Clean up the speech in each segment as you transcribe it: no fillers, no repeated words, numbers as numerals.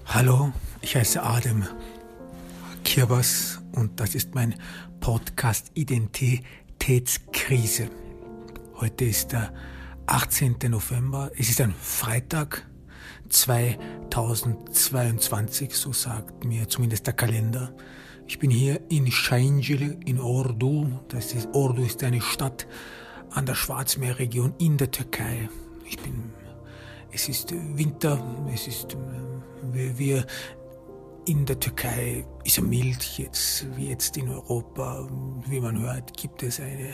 Hallo, ich heiße Adem Kirbas und das ist mein Podcast Identitätskrise. Heute ist der 18. November, es ist ein Freitag 2022, so sagt mir zumindest der Kalender. Ich bin hier in Şahincili in Ordu. Ordu ist eine Stadt an der Schwarzmeerregion in der Türkei. Es ist Winter, wir in der Türkei ist es mild jetzt, wie jetzt in Europa. Wie man hört, gibt es eine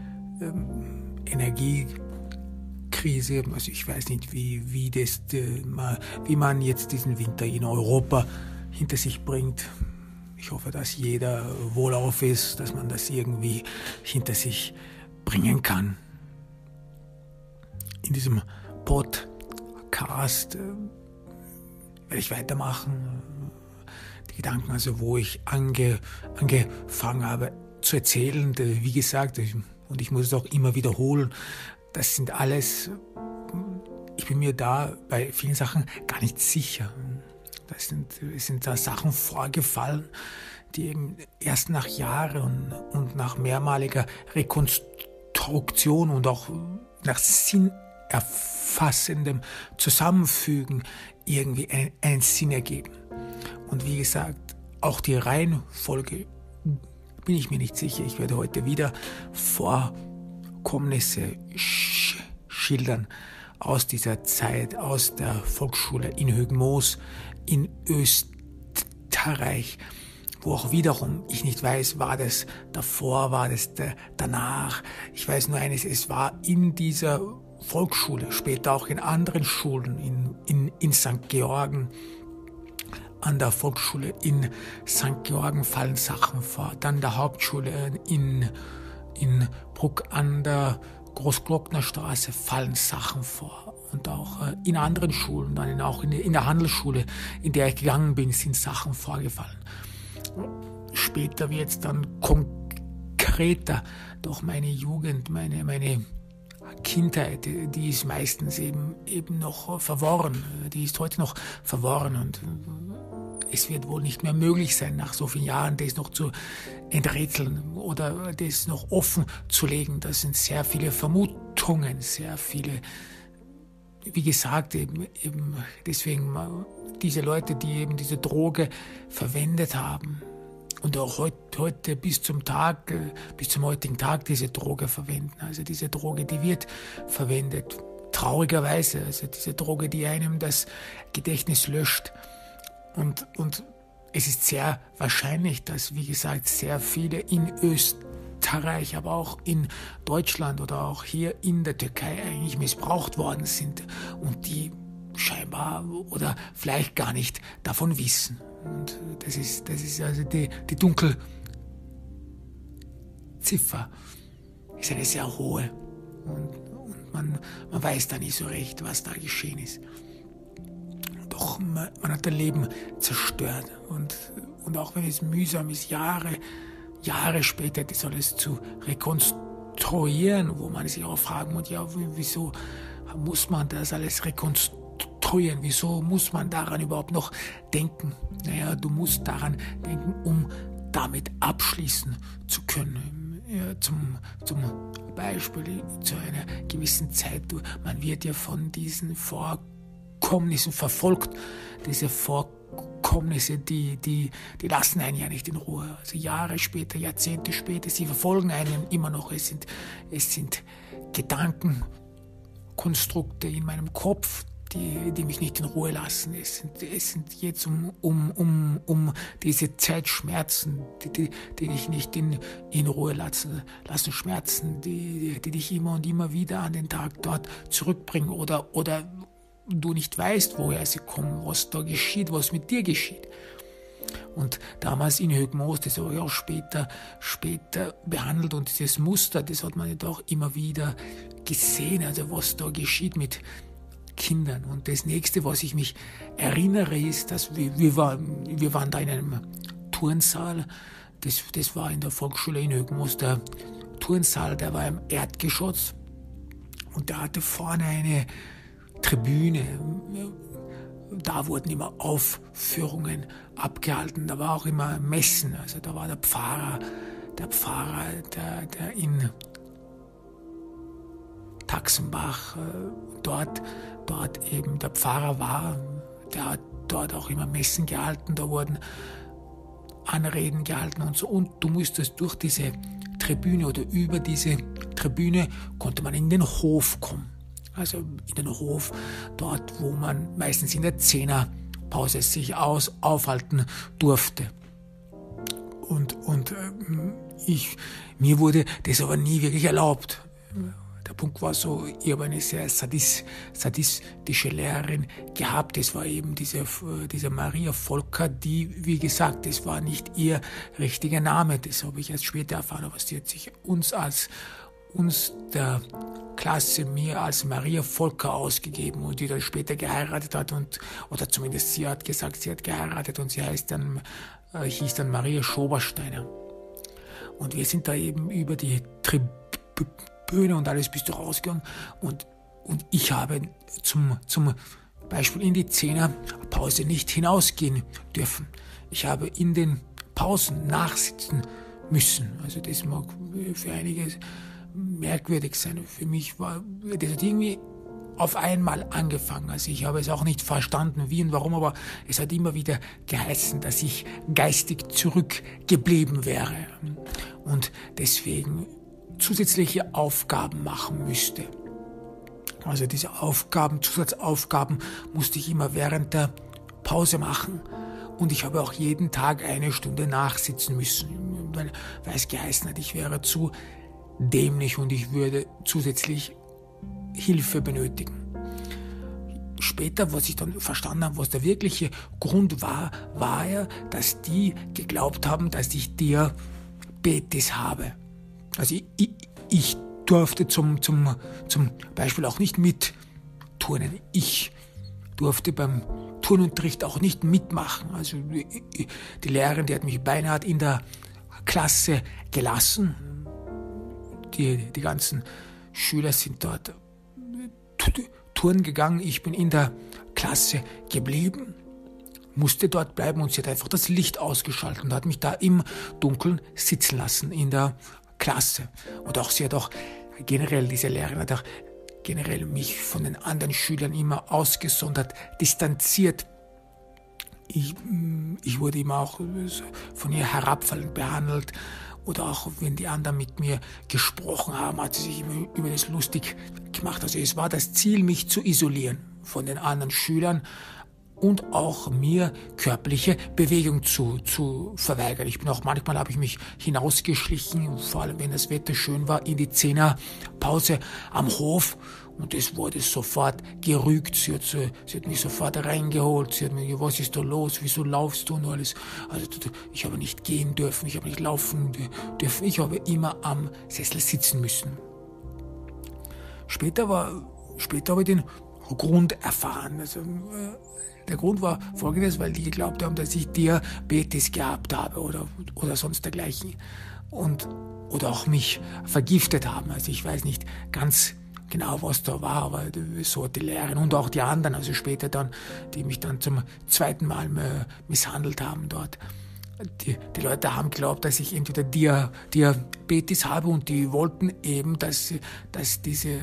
Energiekrise. Also ich weiß nicht, wie man jetzt diesen Winter in Europa hinter sich bringt. Ich hoffe, dass jeder wohlauf ist, dass man das irgendwie hinter sich bringen kann. In diesem Podcast werde ich weitermachen. Die Gedanken, also wo ich angefangen habe zu erzählen, wie gesagt, und ich muss es auch immer wiederholen, das sind alles, ich bin mir da bei vielen Sachen gar nicht sicher. Es sind da Sachen vorgefallen, die eben erst nach Jahren und nach mehrmaliger Rekonstruktion und auch nach sinnerfassendem Zusammenfügen irgendwie einen Sinn ergeben. Und wie gesagt, auch die Reihenfolge bin ich mir nicht sicher. Ich werde heute wieder Vorkommnisse schildern aus dieser Zeit, aus der Volksschule in Högmoos in Österreich, wo auch wiederum ich nicht weiß, war das davor, war das danach. Ich weiß nur eines, es war in dieser Volksschule, später auch in anderen Schulen, in St. Georgen, an der Volksschule in St. Georgen fallen Sachen vor, dann der Hauptschule in Bruck an der Großglocknerstraße fallen Sachen vor. Und auch in anderen Schulen, dann auch in der Handelsschule, in der ich gegangen bin, sind Sachen vorgefallen. Später wird es dann konkreter, doch meine Jugend, meine Kindheit, die ist meistens eben noch verworren. Die ist heute noch verworren und es wird wohl nicht mehr möglich sein, nach so vielen Jahren das noch zu enträtseln oder das noch offen zu legen. Das sind sehr viele Vermutungen, sehr viele, wie gesagt, eben deswegen diese Leute, die eben diese Droge verwendet haben und auch heute bis zum heutigen Tag diese Droge verwenden. Also diese Droge, die wird verwendet, traurigerweise. Also diese Droge, die einem das Gedächtnis löscht. Und es ist sehr wahrscheinlich, dass, wie gesagt, sehr viele in Österreich, aber auch in Deutschland oder auch hier in der Türkei eigentlich missbraucht worden sind und die scheinbar oder vielleicht gar nicht davon wissen. Und das ist also die Dunkelziffer ist eine sehr hohe und man weiß da nicht so recht, was da geschehen ist. Doch man hat das Leben zerstört und auch wenn es mühsam ist, Jahre später das alles zu rekonstruieren, wo man sich auch fragen muss, ja, wieso muss man das alles rekonstruieren? Wieso muss man daran überhaupt noch denken? Naja, du musst daran denken, um damit abschließen zu können. Ja, zum Beispiel zu einer gewissen Zeit. Man wird ja von diesen Vorkommnissen verfolgt. Diese Vorkommnisse, die lassen einen ja nicht in Ruhe. Also Jahre später, Jahrzehnte später, sie verfolgen einen immer noch. Es sind Gedankenkonstrukte in meinem Kopf, die mich nicht in Ruhe lassen. Es sind jetzt um diese Zeitschmerzen, die dich nicht in Ruhe lassen, Schmerzen, die dich immer und immer wieder an den Tag dort zurückbringen oder du nicht weißt, woher sie kommen, was da geschieht, was mit dir geschieht. Und damals in Högmoos, das habe ich auch später behandelt und dieses Muster, das hat man ja doch immer wieder gesehen, also was da geschieht mit Kindern. Und das nächste, was ich mich erinnere, ist, dass wir waren da in einem Turnsaal, das war in der Volksschule in Högmoos, der Turnsaal, der war im Erdgeschoss und der hatte vorne eine Tribüne, da wurden immer Aufführungen abgehalten, da war auch immer Messen, also da war der Pfarrer, der in Taxenbach dort eben der Pfarrer war, der hat dort auch immer Messen gehalten, da wurden Anreden gehalten und so, und du musstest durch diese Tribüne oder über diese Tribüne konnte man in den Hof kommen. Also in den Hof, dort wo man meistens in der Zehnerpause sich aufhalten durfte. Und mir wurde das aber nie wirklich erlaubt. Der Punkt war so, ich habe eine sehr sadistische Lehrerin gehabt. Das war eben diese Maria Volker, die, wie gesagt, das war nicht ihr richtiger Name. Das habe ich erst später erfahren, aber sie hat sich uns der Klasse, mir als Maria Volker ausgegeben und die dann später geheiratet hat oder zumindest sie hat gesagt, sie hat geheiratet und sie hieß dann Maria Schobersteiner. Und wir sind da eben über die Tribüne und alles bist du rausgegangen und ich habe zum Beispiel in die Zehnerpause nicht hinausgehen dürfen. Ich habe in den Pausen nachsitzen müssen. Also das mag für einige merkwürdig sein. Für mich war das hat irgendwie auf einmal angefangen. Also ich habe es auch nicht verstanden, wie und warum, aber es hat immer wieder geheißen, dass ich geistig zurückgeblieben wäre und deswegen zusätzliche Aufgaben machen müsste. Also diese Zusatzaufgaben musste ich immer während der Pause machen. Und ich habe auch jeden Tag 1 Stunde nachsitzen müssen, weil es geheißen hat, ich wäre zu dämlich und ich würde zusätzlich Hilfe benötigen. Später, was ich dann verstanden habe, was der wirkliche Grund war ja, dass die geglaubt haben, dass ich Diabetes habe. Also ich durfte zum Beispiel auch nicht mitturnen. Ich durfte beim Turnunterricht auch nicht mitmachen. Also die Lehrerin, die hat mich beinahe in der Klasse gelassen. Die ganzen Schüler sind dort turnen gegangen. Ich bin in der Klasse geblieben, musste dort bleiben und sie hat einfach das Licht ausgeschaltet und hat mich da im Dunkeln sitzen lassen in der Klasse. Und auch sie hat auch generell, diese Lehrerin hat auch generell mich von den anderen Schülern immer ausgesondert, distanziert. Ich wurde immer auch von ihr herabfallend behandelt. Oder auch wenn die anderen mit mir gesprochen haben, hat sie sich immer über das lustig gemacht. Also es war das Ziel, mich zu isolieren von den anderen Schülern und auch mir körperliche Bewegung zu verweigern. Manchmal habe ich mich hinausgeschlichen, vor allem wenn das Wetter schön war, in die Zehnerpause am Hof. Und es wurde sofort gerügt. Sie hat mich sofort reingeholt. Sie hat mir gesagt, was ist da los? Wieso laufst du und alles? Also ich habe nicht gehen dürfen, ich habe nicht laufen dürfen. Ich habe immer am Sessel sitzen müssen. Später habe ich den Grund erfahren. Also, der Grund war folgendes, weil die geglaubt haben, dass ich Diabetes gehabt habe oder sonst dergleichen. Oder auch mich vergiftet haben. Also ich weiß nicht ganz genau, was da war, aber so hat die Lehrerin und auch die anderen, also später dann, die mich dann zum zweiten Mal misshandelt haben dort. Die Leute haben geglaubt, dass ich entweder Diabetes habe und die wollten eben, dass diese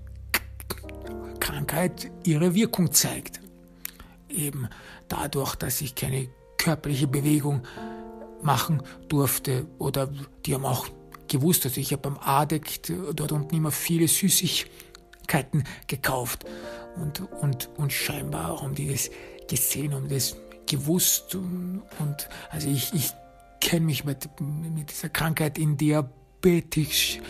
Krankheit ihre Wirkung zeigt. Eben dadurch, dass ich keine körperliche Bewegung machen durfte oder die haben auch gewusst, also ich habe beim Adek dort unten immer viele Süßigkeiten gekauft und scheinbar haben die das gesehen, haben das gewusst und also ich kenne mich mit dieser Krankheit in Diabetik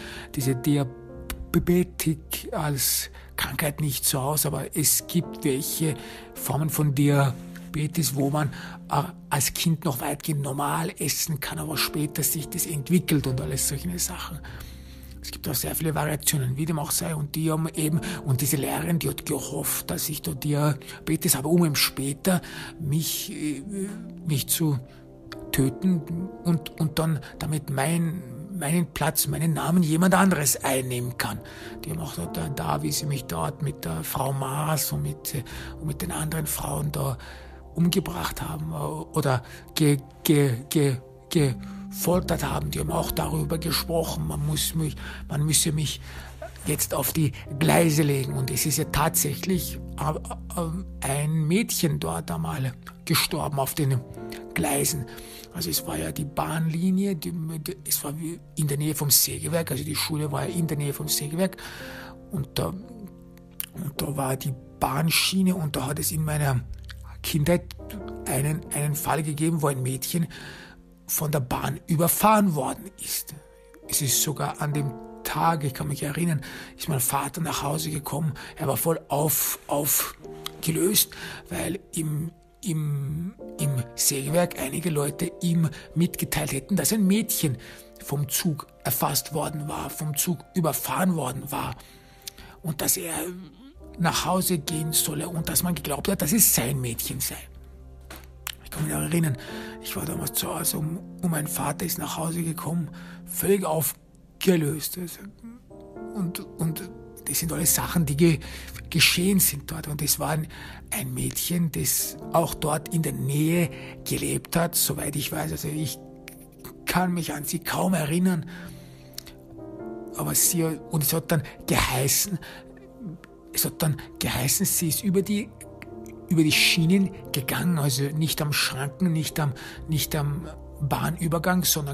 als Krankheit nicht so aus, aber es gibt welche Formen von Diabetes, wo man als Kind noch weitgehend normal essen kann, aber später sich das entwickelt und alles solche Sachen. Es gibt auch sehr viele Variationen, wie dem auch sei, und die haben eben, und diese Lehrerin, die hat gehofft, dass ich da Diabetes habe, um eben später mich zu töten und dann damit mein meinen Platz, meinen Namen jemand anderes einnehmen kann. Die haben auch da, wie sie mich dort mit der Frau Maas und mit den anderen Frauen da umgebracht haben oder gefoltert haben, die haben auch darüber gesprochen, man müsse mich jetzt auf die Gleise legen. Und es ist ja tatsächlich ein Mädchen dort einmal gestorben auf den Gleisen. Also es war ja die Bahnlinie, es war in der Nähe vom Sägewerk, also die Schule war ja in der Nähe vom Sägewerk und da war die Bahnschiene und da hat es in meiner Kindheit einen Fall gegeben, wo ein Mädchen von der Bahn überfahren worden ist. Es ist sogar an dem Tag, ich kann mich erinnern, ist mein Vater nach Hause gekommen. Er war voll aufgelöst, weil im Sägewerk einige Leute ihm mitgeteilt hätten, dass ein Mädchen vom Zug erfasst worden war, vom Zug überfahren worden war und dass er nach Hause gehen solle und dass man geglaubt hat, dass es sein Mädchen sei. Ich kann mich noch erinnern, ich war damals zu Hause und mein Vater ist nach Hause gekommen, völlig aufgelöst. Und das sind alles Sachen, die geschehen sind dort. Und es war ein Mädchen, das auch dort in der Nähe gelebt hat, soweit ich weiß. Also ich kann mich an sie kaum erinnern. Aber es hat dann geheißen, sie ist über die Schienen gegangen, also nicht am Schranken, nicht am Bahnübergang, sondern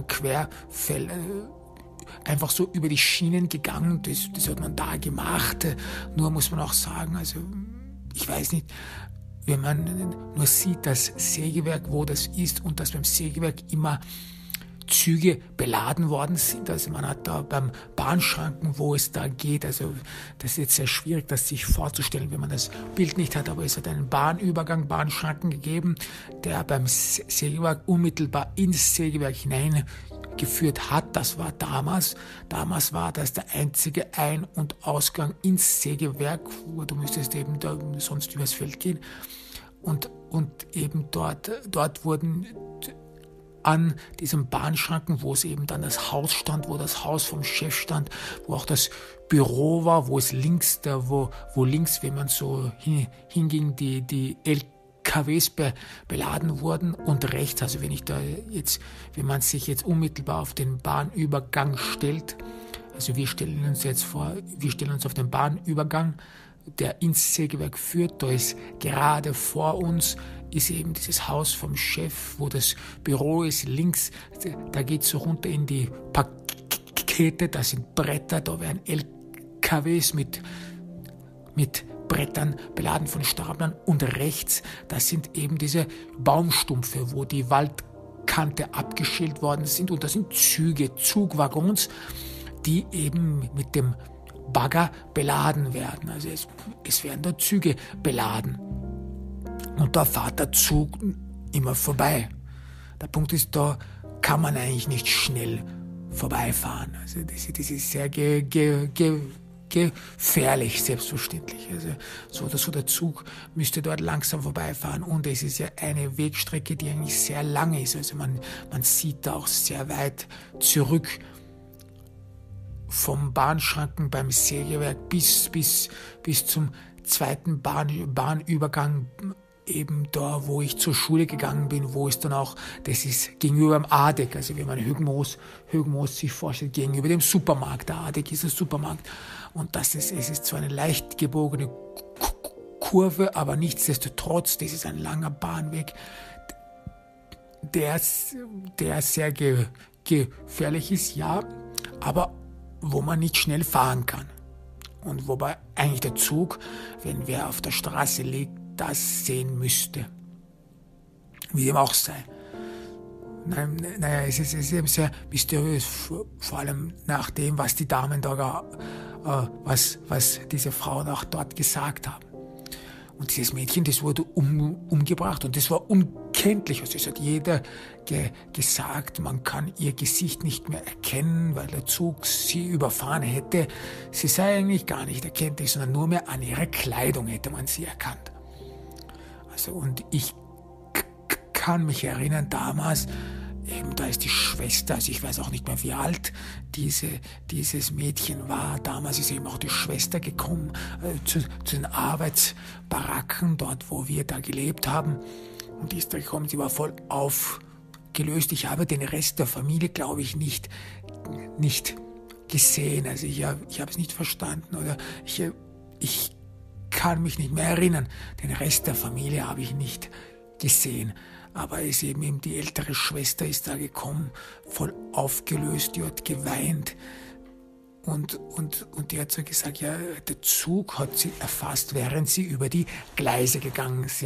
einfach so über die Schienen gegangen. Das hat man da gemacht. Nur muss man auch sagen, also ich weiß nicht, wenn man nur sieht, das Sägewerk, wo das ist und dass beim Sägewerk immer Züge beladen worden sind. Also man hat da beim Bahnschranken, wo es da geht, also das ist jetzt sehr schwierig, das sich vorzustellen, wenn man das Bild nicht hat, aber es hat einen Bahnübergang, Bahnschranken gegeben, der beim Sägewerk unmittelbar ins Sägewerk hineingeführt hat. Das war damals war das der einzige Ein- und Ausgang ins Sägewerk, wo du müsstest eben da sonst übers Feld gehen und eben dort wurden an diesem Bahnschranken, wo es eben dann das Haus stand, wo das Haus vom Chef stand, wo auch das Büro war, wo es links, wo links, wenn man so hinging, die LKWs beladen wurden und rechts, also wenn man sich jetzt unmittelbar auf den Bahnübergang stellt, also wir stellen uns auf den Bahnübergang, der ins Sägewerk führt, da ist gerade vor uns ist eben dieses Haus vom Chef, wo das Büro ist, links, da geht es so runter in die Pakete, da sind Bretter, da werden LKWs mit Brettern beladen von Staplern und rechts, das sind eben diese Baumstumpfe, wo die Waldkante abgeschält worden sind und das sind Zugwaggons, die eben mit dem Bagger beladen werden. Also es werden da Züge beladen. Und da fährt der Zug immer vorbei. Der Punkt ist, da kann man eigentlich nicht schnell vorbeifahren. Also das ist sehr gefährlich, selbstverständlich. Also so oder so, der Zug müsste dort langsam vorbeifahren. Und es ist ja eine Wegstrecke, die eigentlich sehr lang ist. Also man sieht da auch sehr weit zurück vom Bahnschranken beim Sägewerk bis zum zweiten Bahnübergang, eben da, wo ich zur Schule gegangen bin, wo es dann auch, das ist gegenüber dem Adeck, also wenn man Högmoos sich vorstellt, gegenüber dem Supermarkt. Der Adeck ist ein Supermarkt und es ist zwar eine leicht gebogene Kurve, aber nichtsdestotrotz, das ist ein langer Bahnweg, der sehr gefährlich ist, ja, aber wo man nicht schnell fahren kann. Und wobei eigentlich der Zug, wenn wer auf der Straße liegt, das sehen müsste. Wie dem auch sei. Naja, es ist eben sehr mysteriös, vor allem nach dem, was die Damen da, was diese Frauen auch dort gesagt haben. Und dieses Mädchen, das wurde umgebracht und das war unkenntlich. Also es hat jeder gesagt, man kann ihr Gesicht nicht mehr erkennen, weil der Zug sie überfahren hätte. Sie sei eigentlich gar nicht erkenntlich, sondern nur mehr an ihrer Kleidung hätte man sie erkannt. Also und ich kann mich erinnern, damals, eben da ist die Schwester, also ich weiß auch nicht mehr, wie alt dieses Mädchen war. Damals ist eben auch die Schwester gekommen zu den Arbeitsbaracken, dort wo wir da gelebt haben. Und die ist da gekommen, sie war voll aufgelöst. Ich habe den Rest der Familie, glaube ich, nicht gesehen. Also ich habe es nicht verstanden oder ich kann mich nicht mehr erinnern. Den Rest der Familie habe ich nicht gesehen. Aber es eben die ältere Schwester ist da gekommen, voll aufgelöst, die hat geweint. Und die hat so gesagt, ja, der Zug hat sie erfasst, während sie über die Gleise gegangen ist.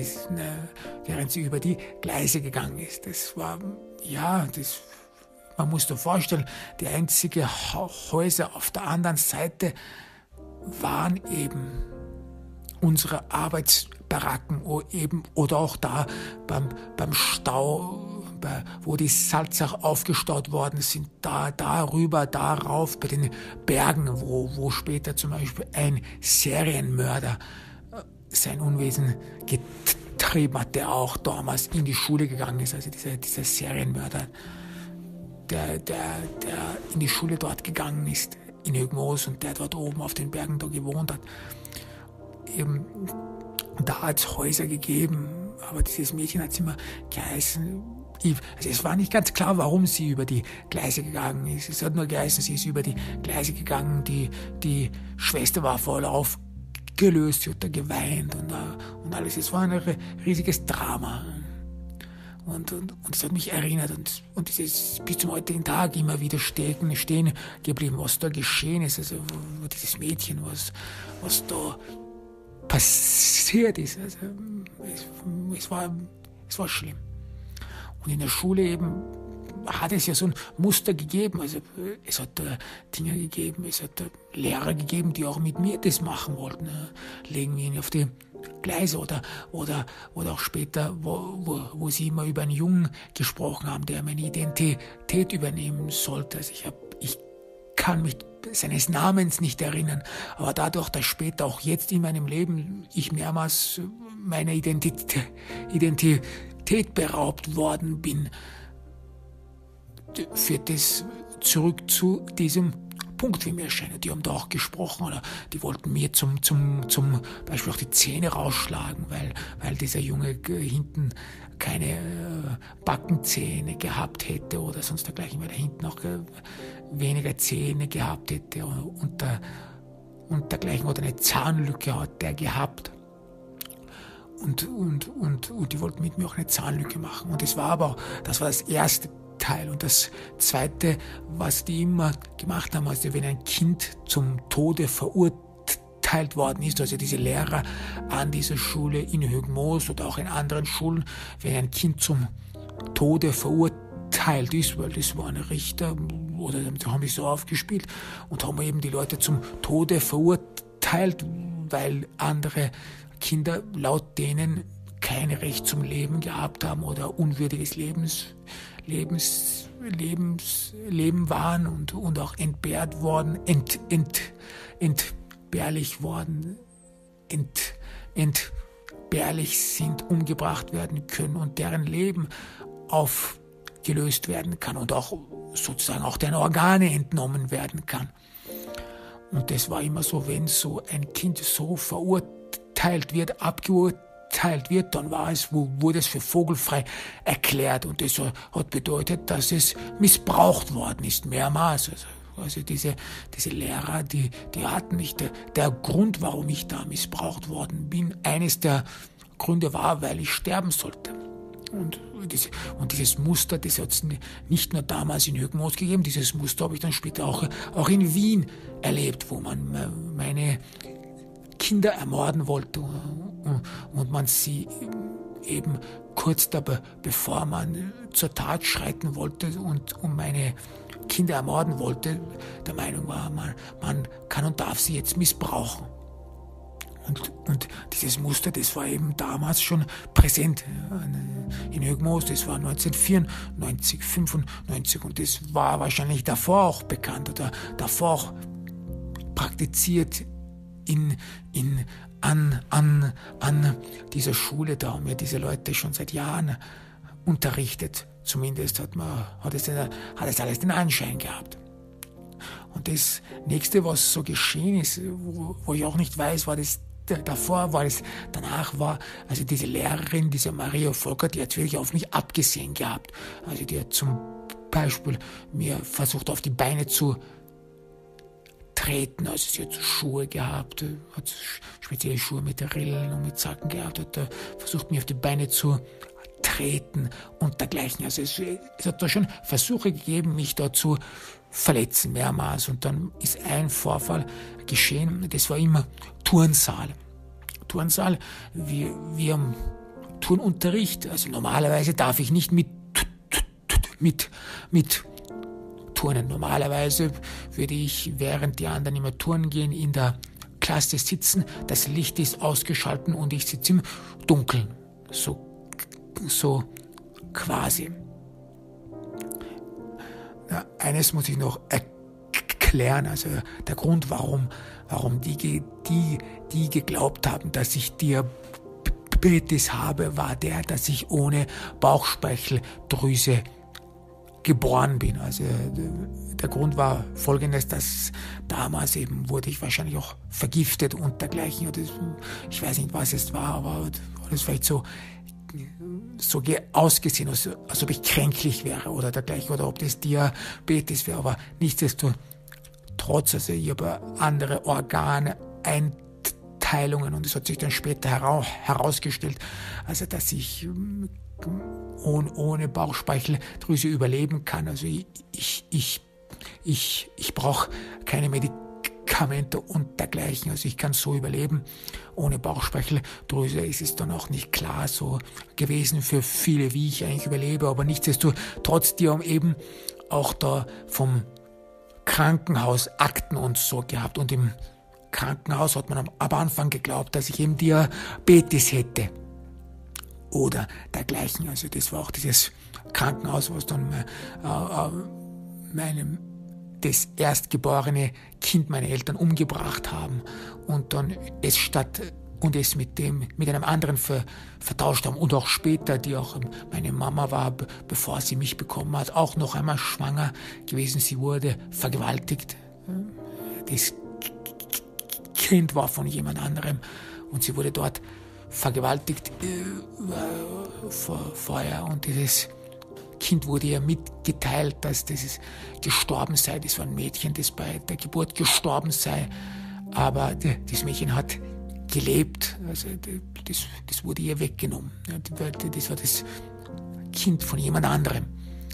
Das war, ja, man muss sich vorstellen, die einzigen Häuser auf der anderen Seite waren eben unsere Arbeitsbaracken oder auch da beim Stau, wo die Salzach aufgestaut worden sind, darüber, darauf, bei den Bergen, wo später zum Beispiel ein Serienmörder sein Unwesen getrieben hat, der auch damals in die Schule gegangen ist, also dieser Serienmörder, der in die Schule dort gegangen ist, in Högmoos, und der dort oben auf den Bergen da gewohnt hat. Eben, da hat es Häuser gegeben, aber dieses Mädchen hat es immer geheißen, also es war nicht ganz klar, warum sie über die Gleise gegangen ist. Es hat nur geheißen, sie ist über die Gleise gegangen, die Schwester war voll aufgelöst, sie hat da geweint und alles. Es war ein riesiges Drama. Und es hat mich erinnert und es ist bis zum heutigen Tag immer wieder stehen geblieben, was da geschehen ist, also dieses Mädchen, was da passiert ist. Also es war schlimm. Und in der Schule eben hat es ja so ein Muster gegeben. Also es hat Dinge gegeben, es hat Lehrer gegeben, die auch mit mir das machen wollten. Legen wir ihn auf die Gleise oder auch später, wo sie immer über einen Jungen gesprochen haben, der meine Identität übernehmen sollte. Also ich kann mich seines Namens nicht erinnern, aber dadurch, dass später auch jetzt in meinem Leben ich mehrmals meiner Identität beraubt worden bin, führt es zurück zu diesem Punkt, wie mir erscheint. Die haben da auch gesprochen, oder die wollten mir zum Beispiel auch die Zähne rausschlagen, weil dieser Junge hinten keine Backenzähne gehabt hätte oder sonst dergleichen, weil er hinten auch weniger Zähne gehabt hätte und dergleichen, oder eine Zahnlücke hat der gehabt. Und die wollten mit mir auch eine Zahnlücke machen. Und das war das erste Teil. Und das zweite, was die immer gemacht haben, also wenn ein Kind zum Tode verurteilt worden ist, also diese Lehrer an dieser Schule in Högmoos oder auch in anderen Schulen, wenn ein Kind zum Tode verurteilt ist, weil das waren Richter, oder haben die so aufgespielt und haben eben die Leute zum Tode verurteilt, weil andere Kinder laut denen kein Recht zum Leben gehabt haben oder unwürdiges Leben waren und auch entbehrt worden, entbehrlich worden, entbehrlich sind, umgebracht werden können und deren Leben aufgelöst werden kann und auch sozusagen auch deren Organe entnommen werden kann. Und das war immer so, wenn so ein Kind so abgeurteilt wird, dann wurde es für vogelfrei erklärt, und das hat bedeutet, dass es missbraucht worden ist, mehrmals. Also diese Lehrer, die hatten mich, der Grund, warum ich da missbraucht worden bin, eines der Gründe war, weil ich sterben sollte. Und dieses Muster, das hat es nicht nur damals in Högmoos gegeben, dieses Muster habe ich dann später auch in Wien erlebt, wo man meine Kinder ermorden wollte und man sie eben kurz bevor man zur Tat schreiten wollte und meine Kinder ermorden wollte, der Meinung war, man kann und darf sie jetzt missbrauchen. Und dieses Muster, das war eben damals schon präsent in Högmoos, das war 1994, 95, und das war wahrscheinlich davor auch bekannt oder davor auch praktiziert an dieser Schule. Da haben ja diese Leute schon seit Jahren unterrichtet. Zumindest hat es alles den Anschein gehabt. Und das Nächste, was so geschehen ist, wo ich auch nicht weiß, war das davor, war es danach, war also diese Lehrerin, diese Maria Volker, die hat wirklich auf mich abgesehen gehabt. Also die hat zum Beispiel mir versucht, auf die Beine zu treten. Also sie hat so Schuhe gehabt, hat spezielle Schuhe mit Rillen und mit Zacken gehabt, hat versucht, mir auf die Beine zu treten und dergleichen. Also es hat da schon Versuche gegeben, mich da zu verletzen mehrmals. Und dann ist ein Vorfall geschehen, das war immer Turnsaal. Turnsaal, wie am Turnunterricht. Also normalerweise darf ich nicht mit turnen. Normalerweise würde ich, während die anderen immer turnen gehen, in der Klasse sitzen. Das Licht ist ausgeschaltet und ich sitze im Dunkeln. So quasi. Ja, eines muss ich noch erklären, also der Grund, warum die geglaubt haben, dass ich Diabetes habe, war der, dass ich ohne Bauchspeicheldrüse geboren bin. Also der Grund war folgendes, dass damals eben wurde ich wahrscheinlich auch vergiftet und dergleichen. Oder ich weiß nicht, was es war, aber das vielleicht so ausgesehen, als ob ich kränklich wäre oder dergleichen, oder ob das Diabetes wäre, aber nichtsdestotrotz, also ich habe andere Organeinteilungen und es hat sich dann später herausgestellt, also dass ich ohne Bauchspeicheldrüse überleben kann. Also ich brauche keine Medikamente und dergleichen. Also ich kann so überleben. Ohne Bauchspeicheldrüse ist es dann auch nicht klar so gewesen für viele, wie ich eigentlich überlebe. Aber nichtsdestotrotz, die haben eben auch da vom Krankenhaus Akten und so gehabt. Und im Krankenhaus hat man am Anfang geglaubt, dass ich eben Diabetes hätte. Oder dergleichen. Also das war auch dieses Krankenhaus, was dann das erstgeborene Kind meiner Eltern umgebracht haben und dann es mit einem anderen vertauscht haben. Und auch später, die auch meine Mama war, bevor sie mich bekommen hat, auch noch einmal schwanger gewesen. Sie wurde vergewaltigt. Das Kind war von jemand anderem und sie wurde dort vergewaltigt vorher, und dieses Kind wurde ihr mitgeteilt, dass das gestorben sei. Das war ein Mädchen, das bei der Geburt gestorben sei, aber das Mädchen hat gelebt, also das wurde ihr weggenommen. Das war das Kind von jemand anderem.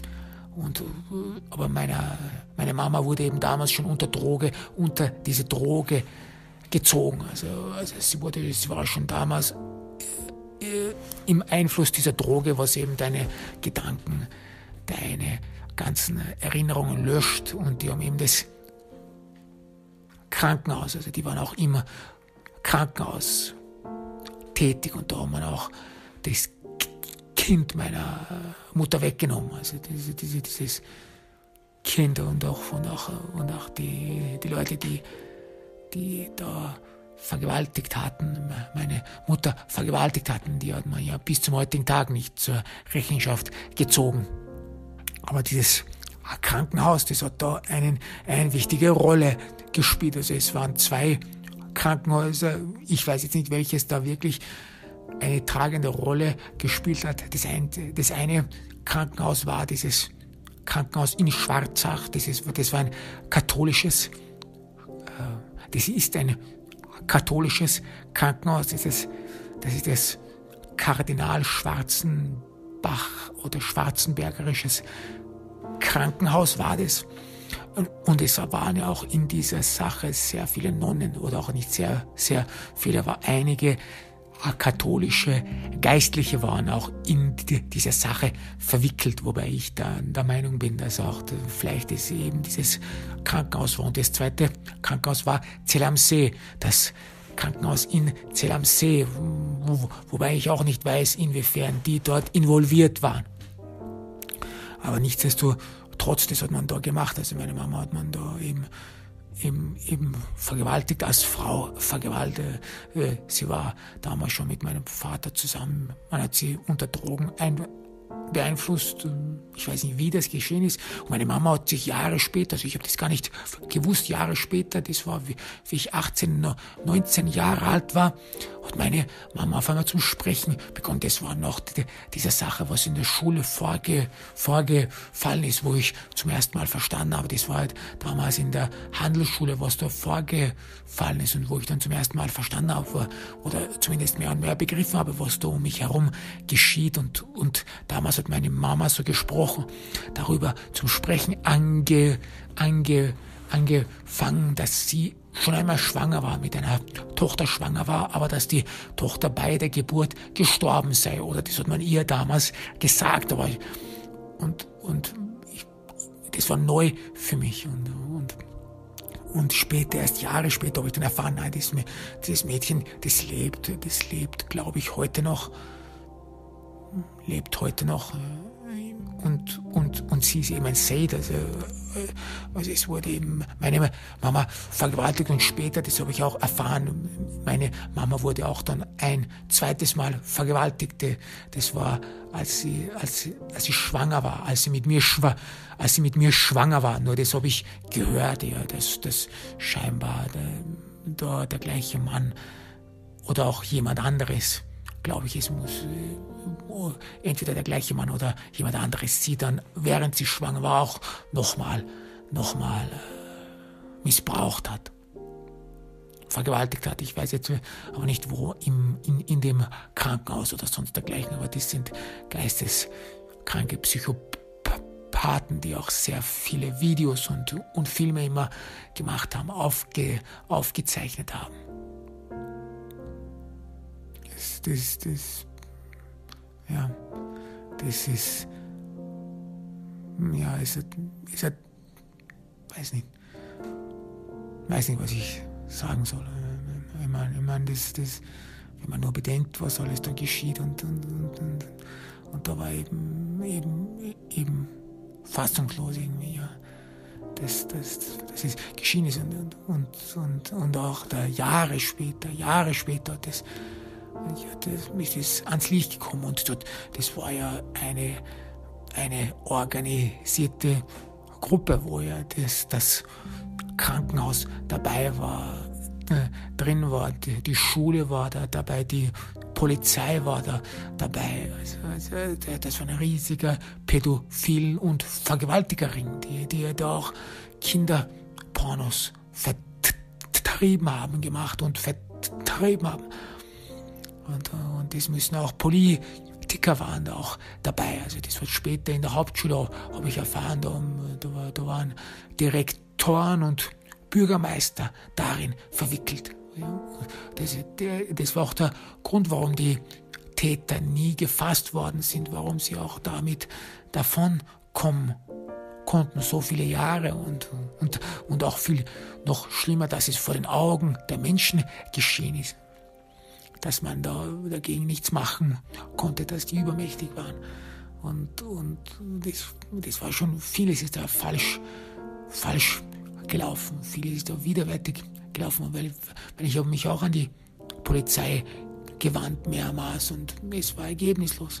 Aber meine Mama wurde eben damals schon unter diese Droge gezogen. Also sie war schon damals im Einfluss dieser Droge, was eben deine Gedanken, deine ganzen Erinnerungen löscht, und die haben eben das Krankenhaus, also die waren auch immer Krankenhaus tätig, und da haben wir auch das Kind meiner Mutter weggenommen, also dieses Kind, und auch die Leute, die da vergewaltigt hatten, meine Mutter vergewaltigt hatten, die hat man ja bis zum heutigen Tag nicht zur Rechenschaft gezogen. Aber dieses Krankenhaus, das hat da eine wichtige Rolle gespielt. Also es waren 2 Krankenhäuser, ich weiß jetzt nicht, welches da wirklich eine tragende Rolle gespielt hat. Das eine Krankenhaus war dieses Krankenhaus in Schwarzach, das war ein katholisches, das ist ein katholisches Krankenhaus, das ist das Kardinal Schwarzenbach oder Schwarzenbergerisches Krankenhaus war das. Und es waren ja auch in dieser Sache sehr viele Nonnen, oder auch nicht sehr, sehr viele, aber einige katholische Geistliche waren auch in dieser Sache verwickelt, wobei ich da der Meinung bin, dass auch vielleicht es eben dieses Krankenhaus war. Und das zweite Krankenhaus war Zell am See, das Krankenhaus in Zell am See, wobei ich auch nicht weiß, inwiefern die dort involviert waren. Aber nichtsdestotrotz, das hat man da gemacht. Also meine Mama hat man da eben vergewaltigt, als Frau vergewaltigt. Sie war damals schon mit meinem Vater zusammen. Man hat sie unter Drogeneinfluss beeinflusst. Ich weiß nicht, wie das geschehen ist. Und meine Mama hat sich Jahre später, also ich habe das gar nicht gewusst, Jahre später, das war, wie ich 18, 19 Jahre alt war, hat meine Mama auf einmal zum Sprechen begonnen. Das war noch diese Sache, was in der Schule vorgefallen ist, wo ich zum ersten Mal verstanden habe. Das war halt damals in der Handelsschule, was da vorgefallen ist und wo ich dann zum ersten Mal verstanden habe oder zumindest mehr und mehr begriffen habe, was da um mich herum geschieht. Und damals hat meine Mama so gesprochen, darüber zum Sprechen angefangen, dass sie schon einmal schwanger war, mit einer Tochter schwanger war, aber dass die Tochter bei der Geburt gestorben sei. Oder das hat man ihr damals gesagt. Aber das war neu für mich. Und später, erst Jahre später, habe ich dann erfahren, nein, dieses Mädchen, das lebt, glaube ich, heute noch. Lebt heute noch. Und sie ist eben ein Saint, also es wurde eben meine Mama vergewaltigt und später, das habe ich auch erfahren, meine Mama wurde auch dann ein zweites Mal vergewaltigt. Das war, als sie schwanger war, als sie mit mir schwanger war. Nur das habe ich gehört, ja, dass scheinbar der gleiche Mann oder auch jemand anderes, glaube ich, es muss entweder der gleiche Mann oder jemand anderes sie dann, während sie schwanger war, auch nochmal missbraucht hat, vergewaltigt hat. Ich weiß jetzt aber nicht, wo, in dem Krankenhaus oder sonst dergleichen, aber das sind geisteskranke Psychopathen, die auch sehr viele Videos und Filme immer gemacht haben, aufgezeichnet haben. Weiß nicht, was ich sagen soll. Wenn man nur bedenkt, was alles da geschieht und da war eben fassungslos irgendwie, ja. Das ist geschehen ist und auch da Jahre später das ist ans Licht gekommen und das war ja eine organisierte Gruppe, wo ja das Krankenhaus dabei war, drin war, die Schule war da dabei, die Polizei war da dabei. Also das war ein riesiger Pädophil- und Vergewaltigerring, die da auch Kinderpornos vertrieben haben, gemacht und vertrieben haben. Und das müssen auch Politiker waren da auch dabei. Also das wird später in der Hauptschule, habe ich erfahren, da waren Direktoren und Bürgermeister darin verwickelt. Das war auch der Grund, warum die Täter nie gefasst worden sind, warum sie auch damit davon kommen konnten, so viele Jahre und auch viel noch schlimmer, dass es vor den Augen der Menschen geschehen ist. Dass man da dagegen nichts machen konnte, dass die übermächtig waren. Und das war schon, vieles ist da falsch gelaufen, vieles ist da widerwärtig gelaufen, weil ich habe mich auch an die Polizei gewandt mehrmals und es war ergebnislos.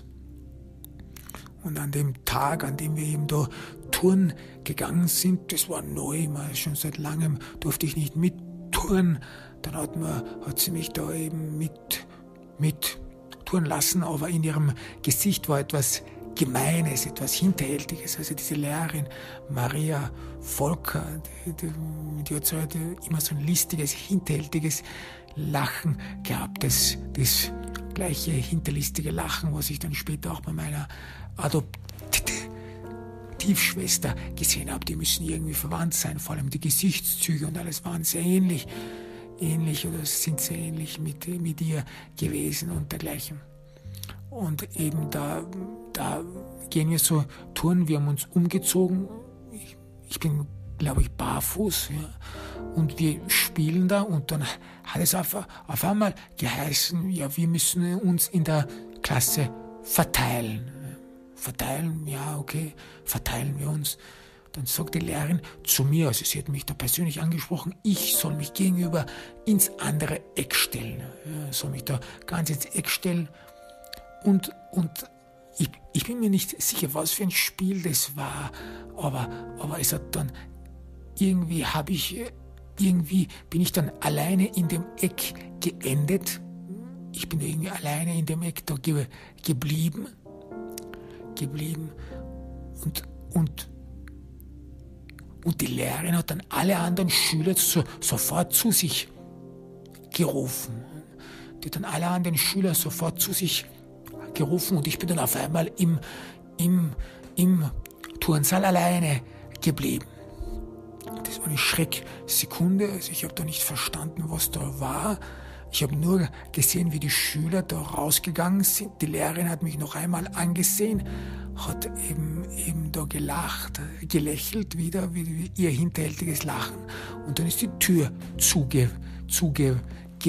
Und an dem Tag, an dem wir eben da Touren gegangen sind, das war neu, schon seit langem durfte ich nicht mittouren. Dann hat sie mich da eben mit touren lassen, aber in ihrem Gesicht war etwas Gemeines, etwas Hinterhältiges. Also diese Lehrerin Maria Volker, die hat so immer so ein listiges, hinterhältiges Lachen gehabt. Das gleiche hinterlistige Lachen, was ich dann später auch bei meiner Adoptivschwester gesehen habe. Die müssen irgendwie verwandt sein, vor allem die Gesichtszüge und alles waren sehr ähnlich oder sind sehr ähnlich mit ihr gewesen und dergleichen. Und eben da gehen wir so Touren, wir haben uns umgezogen. Ich bin, glaube ich, barfuß. Ja. Und wir spielen da und dann hat es auf einmal geheißen, ja, wir müssen uns in der Klasse verteilen. Verteilen, ja, okay, verteilen wir uns. Dann sagt die Lehrerin zu mir, also sie hat mich da persönlich angesprochen, ich soll mich gegenüber ins andere Eck stellen. Ja, soll mich da ganz ins Eck stellen und ich bin mir nicht sicher, was für ein Spiel das war, aber es hat dann irgendwie bin ich dann alleine in dem Eck geendet. Ich bin irgendwie alleine in dem Eck da geblieben und die Lehrerin hat dann alle anderen Schüler sofort zu sich gerufen. Die hat dann alle anderen Schüler sofort zu sich gerufen und ich bin dann auf einmal im Turnsaal alleine geblieben. Das war eine Schrecksekunde, also ich habe da nicht verstanden, was da war. Ich habe nur gesehen, wie die Schüler da rausgegangen sind. Die Lehrerin hat mich noch einmal angesehen, hat eben da gelacht, gelächelt wieder, wie ihr hinterhältiges Lachen. Und dann ist die Tür zugefallen.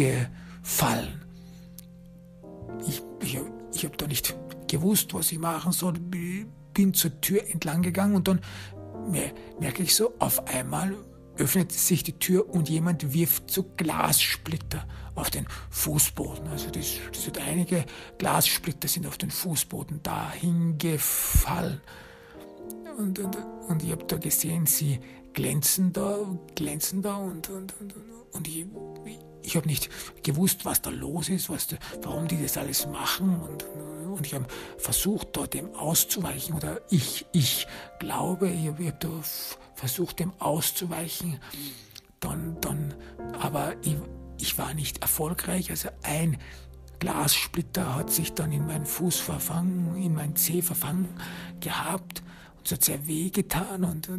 Ich habe da nicht gewusst, was ich machen soll. Bin zur Tür entlang gegangen und dann merke ich so, auf einmal öffnet sich die Tür und jemand wirft so Glassplitter auf den Fußboden. Also einige Glassplitter sind auf den Fußboden da hingefallen. Und ich habe da gesehen, sie glänzen da und ich habe nicht gewusst, was da los ist, warum die das alles machen und ich habe versucht, da dem auszuweichen oder ich glaube, ich habe da versucht, dem auszuweichen, aber ich war nicht erfolgreich, also ein Glassplitter hat sich dann in meinen Fuß verfangen, in meinen Zeh verfangen gehabt und es hat sehr weh getan und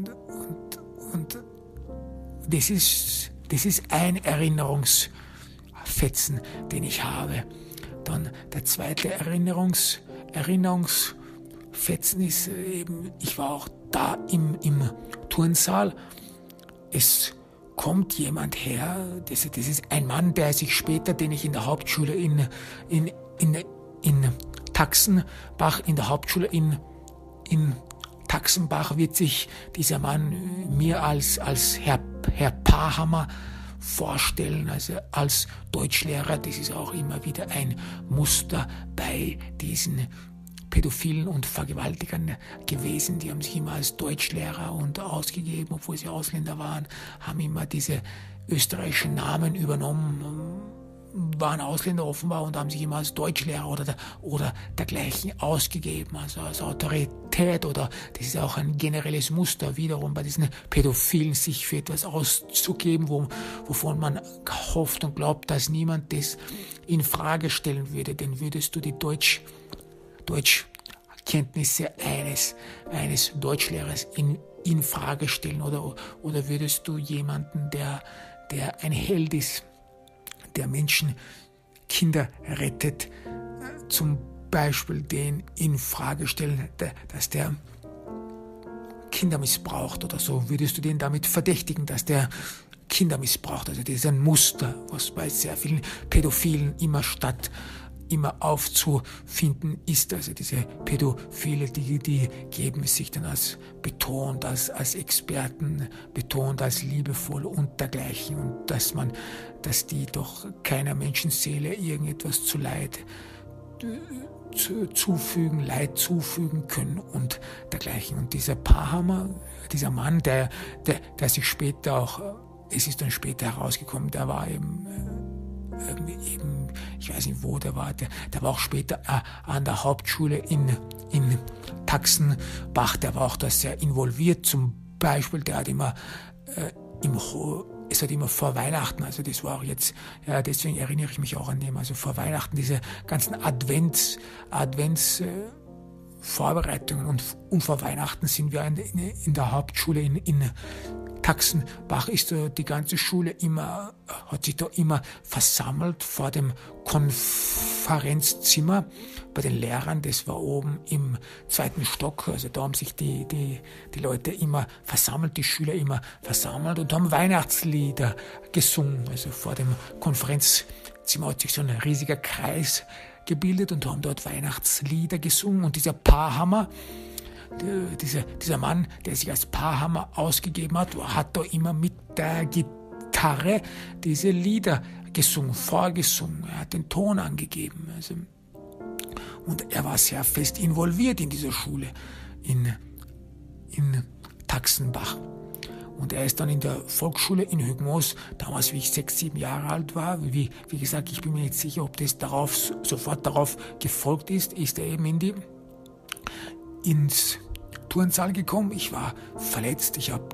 das ist ein Erinnerungsfetzen, den ich habe. Dann der zweite Erinnerungsfetzen ist eben, ich war auch da im Turnsaal. Es kommt jemand her, das ist ein Mann, den ich in der Hauptschule in Taxenbach, in der Hauptschule in Taxenbach wird sich dieser Mann mir als Herr Pahammer vorstellen, also als Deutschlehrer. Das ist auch immer wieder ein Muster bei diesen Pädophilen und Vergewaltigern gewesen. Die haben sich immer als Deutschlehrer und ausgegeben, obwohl sie Ausländer waren, haben immer diese österreichischen Namen übernommen, waren Ausländer offenbar und haben sich immer als Deutschlehrer oder dergleichen ausgegeben, also als Autorität, oder das ist auch ein generelles Muster wiederum bei diesen Pädophilen, sich für etwas auszugeben, wovon man hofft und glaubt, dass niemand das in Frage stellen würde, denn würdest du die Deutschkenntnisse eines Deutschlehrers in Frage stellen oder würdest du jemanden, der ein Held ist, der Menschen, Kinder rettet, zum Beispiel den in Frage stellen, dass der Kinder missbraucht oder so, würdest du den damit verdächtigen, dass der Kinder missbraucht? Also das ist ein Muster, was bei sehr vielen Pädophilen immer aufzufinden ist. Also diese Pädophile, die geben sich dann als betont, als Experten, betont als liebevoll und dergleichen, und dass die doch keiner Menschenseele irgendetwas zu Leid zufügen können und dergleichen. Und dieser Pahammer, dieser Mann, der sich später auch, es ist dann später herausgekommen, der war eben, ich weiß nicht wo der war auch später an der Hauptschule in Taxenbach, der war auch da sehr involviert. Zum Beispiel, der hat immer es hat immer vor Weihnachten, also das war auch jetzt, ja, deswegen erinnere ich mich auch an dem, also vor Weihnachten diese ganzen Vorbereitungen und vor Weihnachten sind wir in der Hauptschule in Taxenbach, ist die ganze Schule hat sich da immer versammelt vor dem Konferenzzimmer bei den Lehrern. Das war oben im 2. Stock, also da haben sich die Leute immer versammelt, die Schüler immer versammelt und haben Weihnachtslieder gesungen. Also vor dem Konferenzzimmer hat sich so ein riesiger Kreis gebildet und haben dort Weihnachtslieder gesungen, und dieser Pahammer, dieser Mann, der sich als Pahammer ausgegeben hat da immer mit der Gitarre diese Lieder vorgesungen. Er hat den Ton angegeben. Also, Und er war sehr fest involviert in dieser Schule, in Taxenbach. Und er ist dann in der Volksschule in Högmoos, damals wie ich 6, 7 Jahre alt war, wie gesagt, ich bin mir nicht sicher, ob das sofort darauf gefolgt ist er eben ins Turnsaal gekommen. Ich war verletzt, ich habe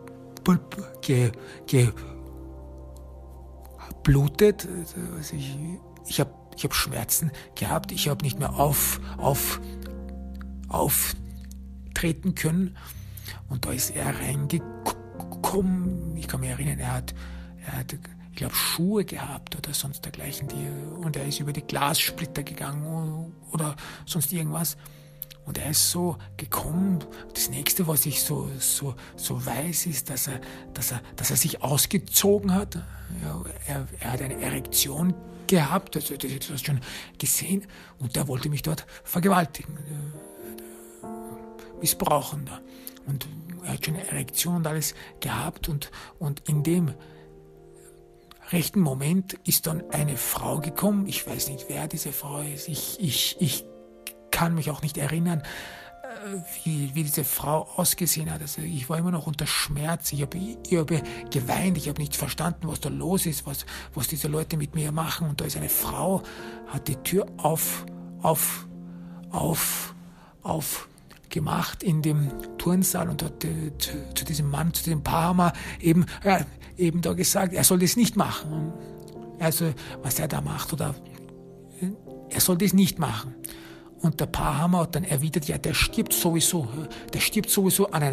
geblutet, also ich habe Schmerzen gehabt, ich habe nicht mehr auftreten können. Und da ist er reingekommen. Ich kann mich erinnern, er hat ich glaube, Schuhe gehabt oder sonst dergleichen. Und er ist über die Glassplitter gegangen oder sonst irgendwas. Und er ist so gekommen. Das nächste, was ich so weiß, ist, dass er sich ausgezogen hat. Ja, er hat eine Erektion gehabt, also das hast du schon gesehen. Und der wollte mich dort vergewaltigen, missbrauchen. Und er hat schon eine Erektion und alles gehabt. Und in dem rechten Moment ist dann eine Frau gekommen. Ich weiß nicht, wer diese Frau ist. Ich kann mich auch nicht erinnern, wie diese Frau ausgesehen hat. Also ich war immer noch unter Schmerz. Ich habe geweint. Ich habe nicht verstanden, was da los ist, was diese Leute mit mir machen. Und da ist eine Frau, hat die Tür aufgemacht in dem Turnsaal und hat zu diesem Mann, zu diesem Paarhammer eben da gesagt, er soll das nicht machen. Also was er da macht, oder er soll das nicht machen. Und der Paarhammer hat dann erwidert, ja, der stirbt sowieso an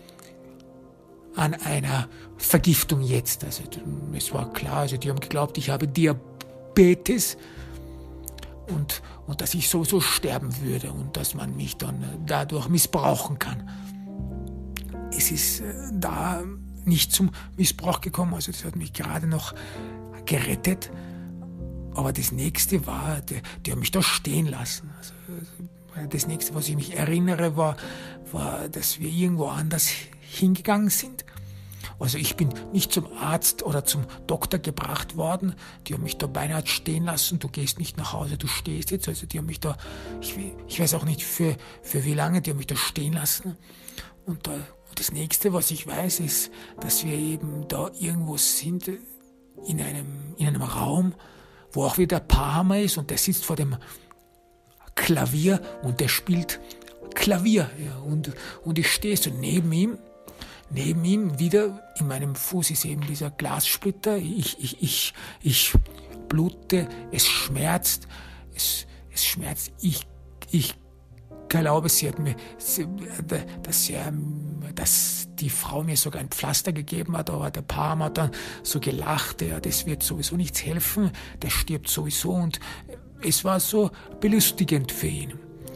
einer Vergiftung jetzt. Also es war klar, also die haben geglaubt, ich habe Diabetes und dass ich sowieso sterben würde und dass man mich dann dadurch missbrauchen kann. Es ist da nicht zum Missbrauch gekommen, also das hat mich gerade noch gerettet. Aber das nächste war, die haben mich da stehen lassen. Also das nächste, was ich mich erinnere, war, dass wir irgendwo anders hingegangen sind. Also ich bin nicht zum Arzt oder zum Doktor gebracht worden. Die haben mich da beinahe stehen lassen. Du gehst nicht nach Hause, du stehst jetzt. Also die haben mich da, ich weiß auch nicht für wie lange, die haben mich da stehen lassen. Und das nächste, was ich weiß, ist, dass wir eben da irgendwo sind, in einem Raum, wo auch wieder der Paarhammer ist und der sitzt vor dem Klavier und der spielt Klavier. Ja, und ich stehe so neben ihm wieder, in meinem Fuß ist eben dieser Glassplitter, ich blute, es schmerzt, ich glaube, dass die Frau mir sogar ein Pflaster gegeben hat, aber der Paarhammer hat dann so gelacht, ja, das wird sowieso nichts helfen, der stirbt sowieso, und es war so belustigend für ihn.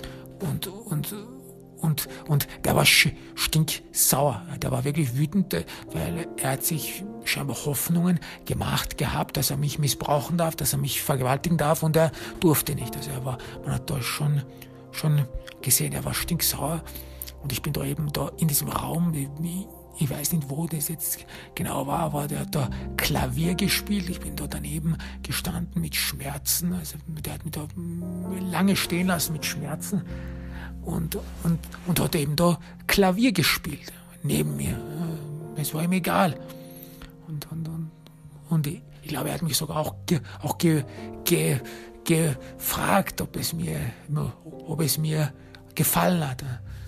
Und der war stinksauer, der war wirklich wütend, weil er hat sich scheinbar Hoffnungen gemacht gehabt, dass er mich missbrauchen darf, dass er mich vergewaltigen darf, und er durfte nicht. Also man hat da schon gesehen, er war stinksauer, und ich bin da eben da in diesem Raum, ich weiß nicht, wo das jetzt genau war, aber der hat da Klavier gespielt, ich bin da daneben gestanden mit Schmerzen, also der hat mich da lange stehen lassen mit Schmerzen und hat eben da Klavier gespielt, neben mir, es war ihm egal, und ich glaube, er hat mich sogar auch gefragt, ob es mir gefallen hat.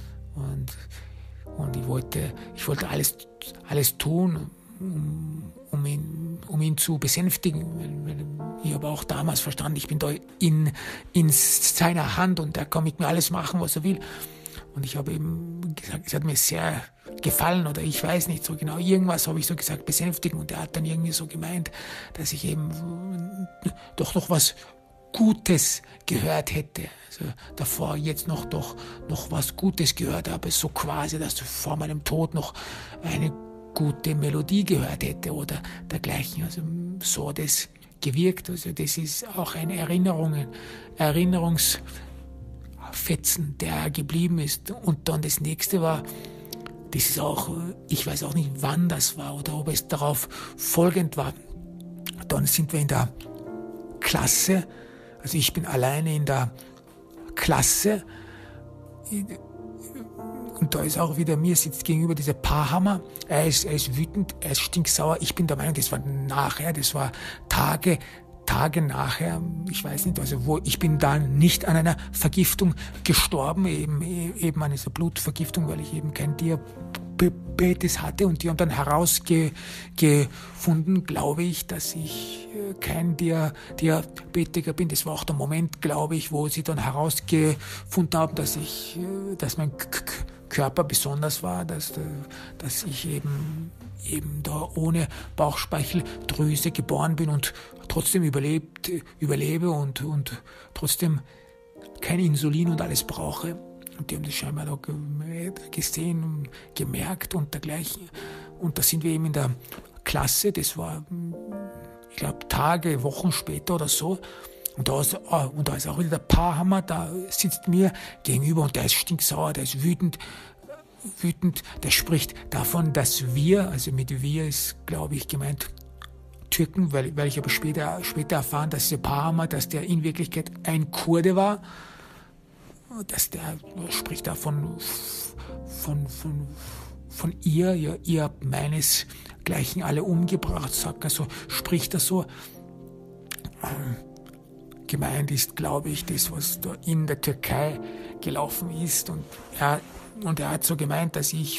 Und ich wollte alles tun, um ihn zu besänftigen. Ich habe auch damals verstanden, ich bin da in seiner Hand und er kann mit mir alles machen, was er will. Und ich habe ihm gesagt, es hat mir sehr gefallen, oder ich weiß nicht so genau, irgendwas habe ich so gesagt, besänftigen. Und er hat dann irgendwie so gemeint, dass ich eben doch noch was Gutes gehört hätte. Also davor jetzt noch was Gutes gehört habe, so quasi, dass du vor meinem Tod noch eine gute Melodie gehört hätte oder dergleichen. Also so hat es gewirkt. Also das ist auch ein Erinnerungsfetzen, der geblieben ist. Und dann das nächste war, das ist auch, ich weiß auch nicht, wann das war oder ob es darauf folgend war. Dann sind wir in der Klasse, also ich bin alleine in der Klasse. Und da ist auch wieder, mir sitzt gegenüber dieser Paarhammer. Er ist wütend, er ist stinksauer. Ich bin der Meinung, das war nachher, das war Tage nachher, ich weiß nicht, also ich bin da nicht an einer Vergiftung gestorben, eben an dieser Blutvergiftung, weil ich eben kein Diabetes hatte, und die haben dann herausgefunden, glaube ich, dass ich kein Diabetiker bin. Das war auch der Moment, glaube ich, wo sie dann herausgefunden haben, dass mein Körper besonders war, dass ich eben da ohne Bauchspeicheldrüse geboren bin und trotzdem überlebe und trotzdem kein Insulin und alles brauche. Und die haben das scheinbar da gesehen und gemerkt und dergleichen. Und da sind wir eben in der Klasse, das war, ich glaube, Tage, Wochen später oder so. Und da ist auch wieder der Paarhammer, da sitzt mir gegenüber und der ist stinksauer, der ist wütend, der spricht davon, dass wir, also mit wir ist, glaube ich, gemeint Türken, weil ich aber später erfahren, dass der Paarhammer, dass der in Wirklichkeit ein Kurde war, dass der spricht davon von ihr habt meinesgleichen alle umgebracht, sagt er so, spricht er so. Gemeint ist, glaube ich, das, was da in der Türkei gelaufen ist. Und er hat so gemeint, dass ich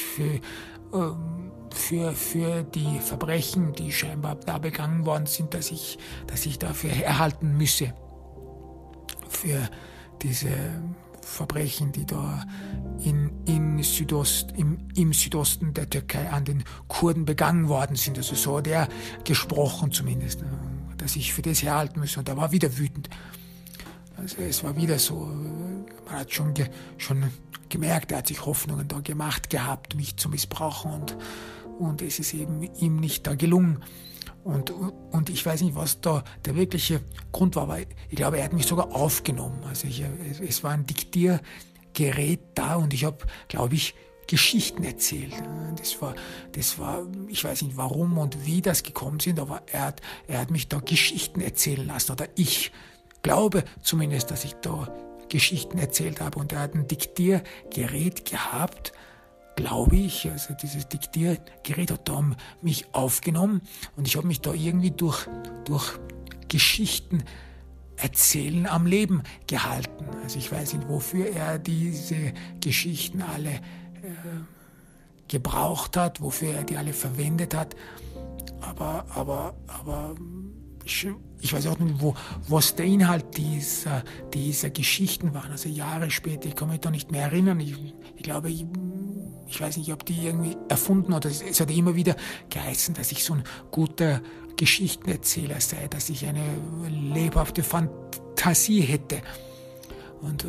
für die Verbrechen, die scheinbar da begangen worden sind, dass ich dafür erhalten müsse. Für diese Verbrechen, die da im Südosten der Türkei an den Kurden begangen worden sind. Also so hat er gesprochen zumindest, dass ich für das herhalten müsse. Und er war wieder wütend. Also es war wieder so, man hat schon gemerkt, er hat sich Hoffnungen da gemacht gehabt, mich zu missbrauchen, und es ist eben ihm nicht da gelungen. Und ich weiß nicht, was da der wirkliche Grund war, aber ich glaube, er hat mich sogar aufgenommen. Also es war ein Diktiergerät da und ich habe, glaube ich, Geschichten erzählt. Das war, ich weiß nicht warum und wie das gekommen sind, aber er hat mich da Geschichten erzählen lassen, oder ich glaube zumindest, dass ich da Geschichten erzählt habe, und er hat ein Diktiergerät gehabt, glaube ich, also dieses Diktiergerät hat da mich aufgenommen und ich habe mich da irgendwie durch Geschichten erzählen am Leben gehalten. Also ich weiß nicht, wofür er diese Geschichten alle gebraucht hat, wofür er die alle verwendet hat, aber ich weiß auch nicht, was der Inhalt dieser Geschichten war. Also Jahre später, ich kann mich da nicht mehr erinnern. Ich glaube, ich weiß nicht, ob die irgendwie erfunden oder es hat immer wieder geheißen, dass ich so ein guter Geschichtenerzähler sei, dass ich eine lebhafte Fantasie hätte. Und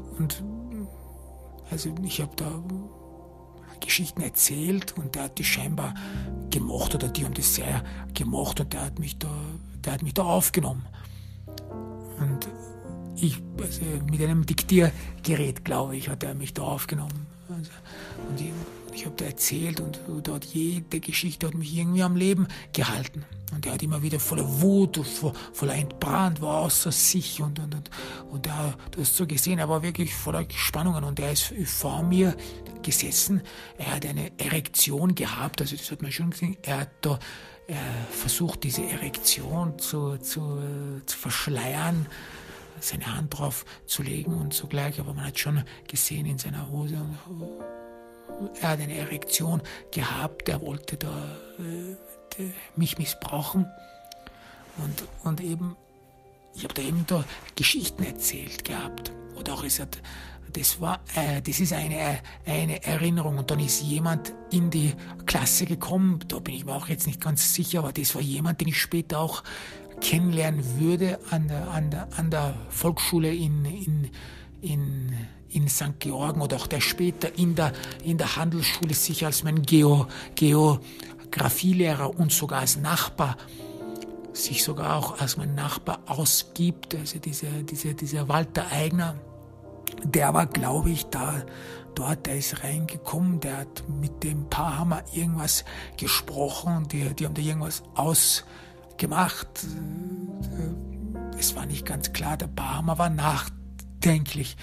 also ich habe da Geschichten erzählt und der hat die scheinbar gemocht, oder die haben das sehr gemocht, und der hat mich da aufgenommen. Und also mit einem Diktiergerät, glaube ich, hat er mich da aufgenommen. Also, und ich habe da erzählt, und dort jede Geschichte hat mich irgendwie am Leben gehalten. Und er hat immer wieder voller Wut, voller Entbrannt, war außer sich und du hast so gesehen, er war wirklich voller Spannungen, und er ist vor mir gesessen, er hat eine Erektion gehabt, also das hat man schon gesehen, er hat da versucht, diese Erektion zu verschleiern, seine Hand drauf zu legen und zugleich, aber man hat schon gesehen in seiner Hose, er hat eine Erektion gehabt, er wollte da mich missbrauchen, und eben, ich habe da eben da Geschichten erzählt gehabt, oder auch das ist eine Erinnerung, und dann ist jemand in die Klasse gekommen, da bin ich mir auch jetzt nicht ganz sicher, aber das war jemand, den ich später auch kennenlernen würde an der Volksschule in St. Georgen, oder auch der später in der Handelsschule sich als mein Geographielehrer und sogar als Nachbar, sich sogar auch als mein Nachbar ausgibt, also dieser Walter Eigner, der war, glaube ich, der ist reingekommen, der hat mit dem Paarhammer irgendwas gesprochen, die haben da irgendwas ausgemacht. Es war nicht ganz klar, der Paarhammer war nachdenklich.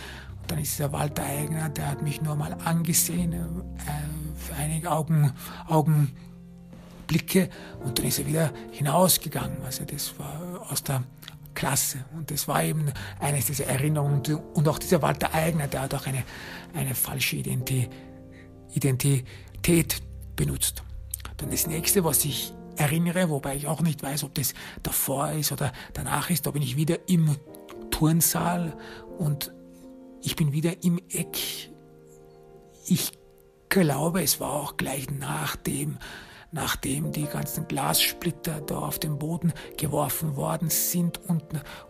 dann ist dieser Walter Eigner, der hat mich nur mal angesehen, für einige Augenblicke, und dann ist er wieder hinausgegangen. Also das war aus der Klasse, und das war eben eines dieser Erinnerungen. Und auch dieser Walter Eigner, der hat auch eine falsche Identität benutzt. Dann das nächste, was ich erinnere, wobei ich auch nicht weiß, ob das davor ist oder danach ist, da bin ich wieder im Turnsaal und ich bin wieder im Eck. Ich glaube, es war auch gleich nachdem die ganzen Glassplitter da auf den Boden geworfen worden sind und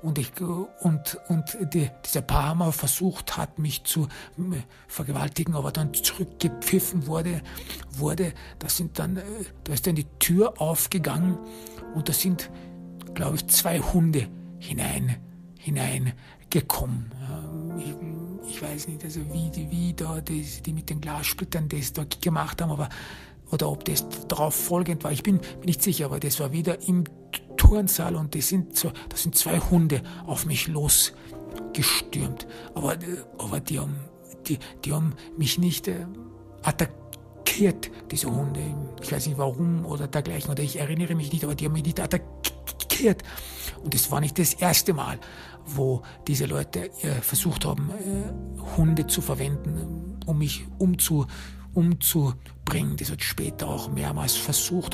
dieser Paarhammer versucht hat, mich zu vergewaltigen, aber dann zurückgepfiffen wurde, da ist dann die Tür aufgegangen und da sind, glaube ich, 2 Hunde hineingekommen. Ich weiß nicht, also wie da die mit den Glassplittern das da gemacht haben, oder ob das darauf folgend war. Ich bin nicht sicher, aber das war wieder im Turnsaal und da sind 2 Hunde auf mich losgestürmt. Aber die haben mich nicht attackiert, diese Hunde. Ich weiß nicht warum oder dergleichen, oder ich erinnere mich nicht, aber die haben mich nicht attackiert. Und es war nicht das erste Mal, wo diese Leute versucht haben, Hunde zu verwenden, um mich umzubringen. Das hat später auch mehrmals versucht,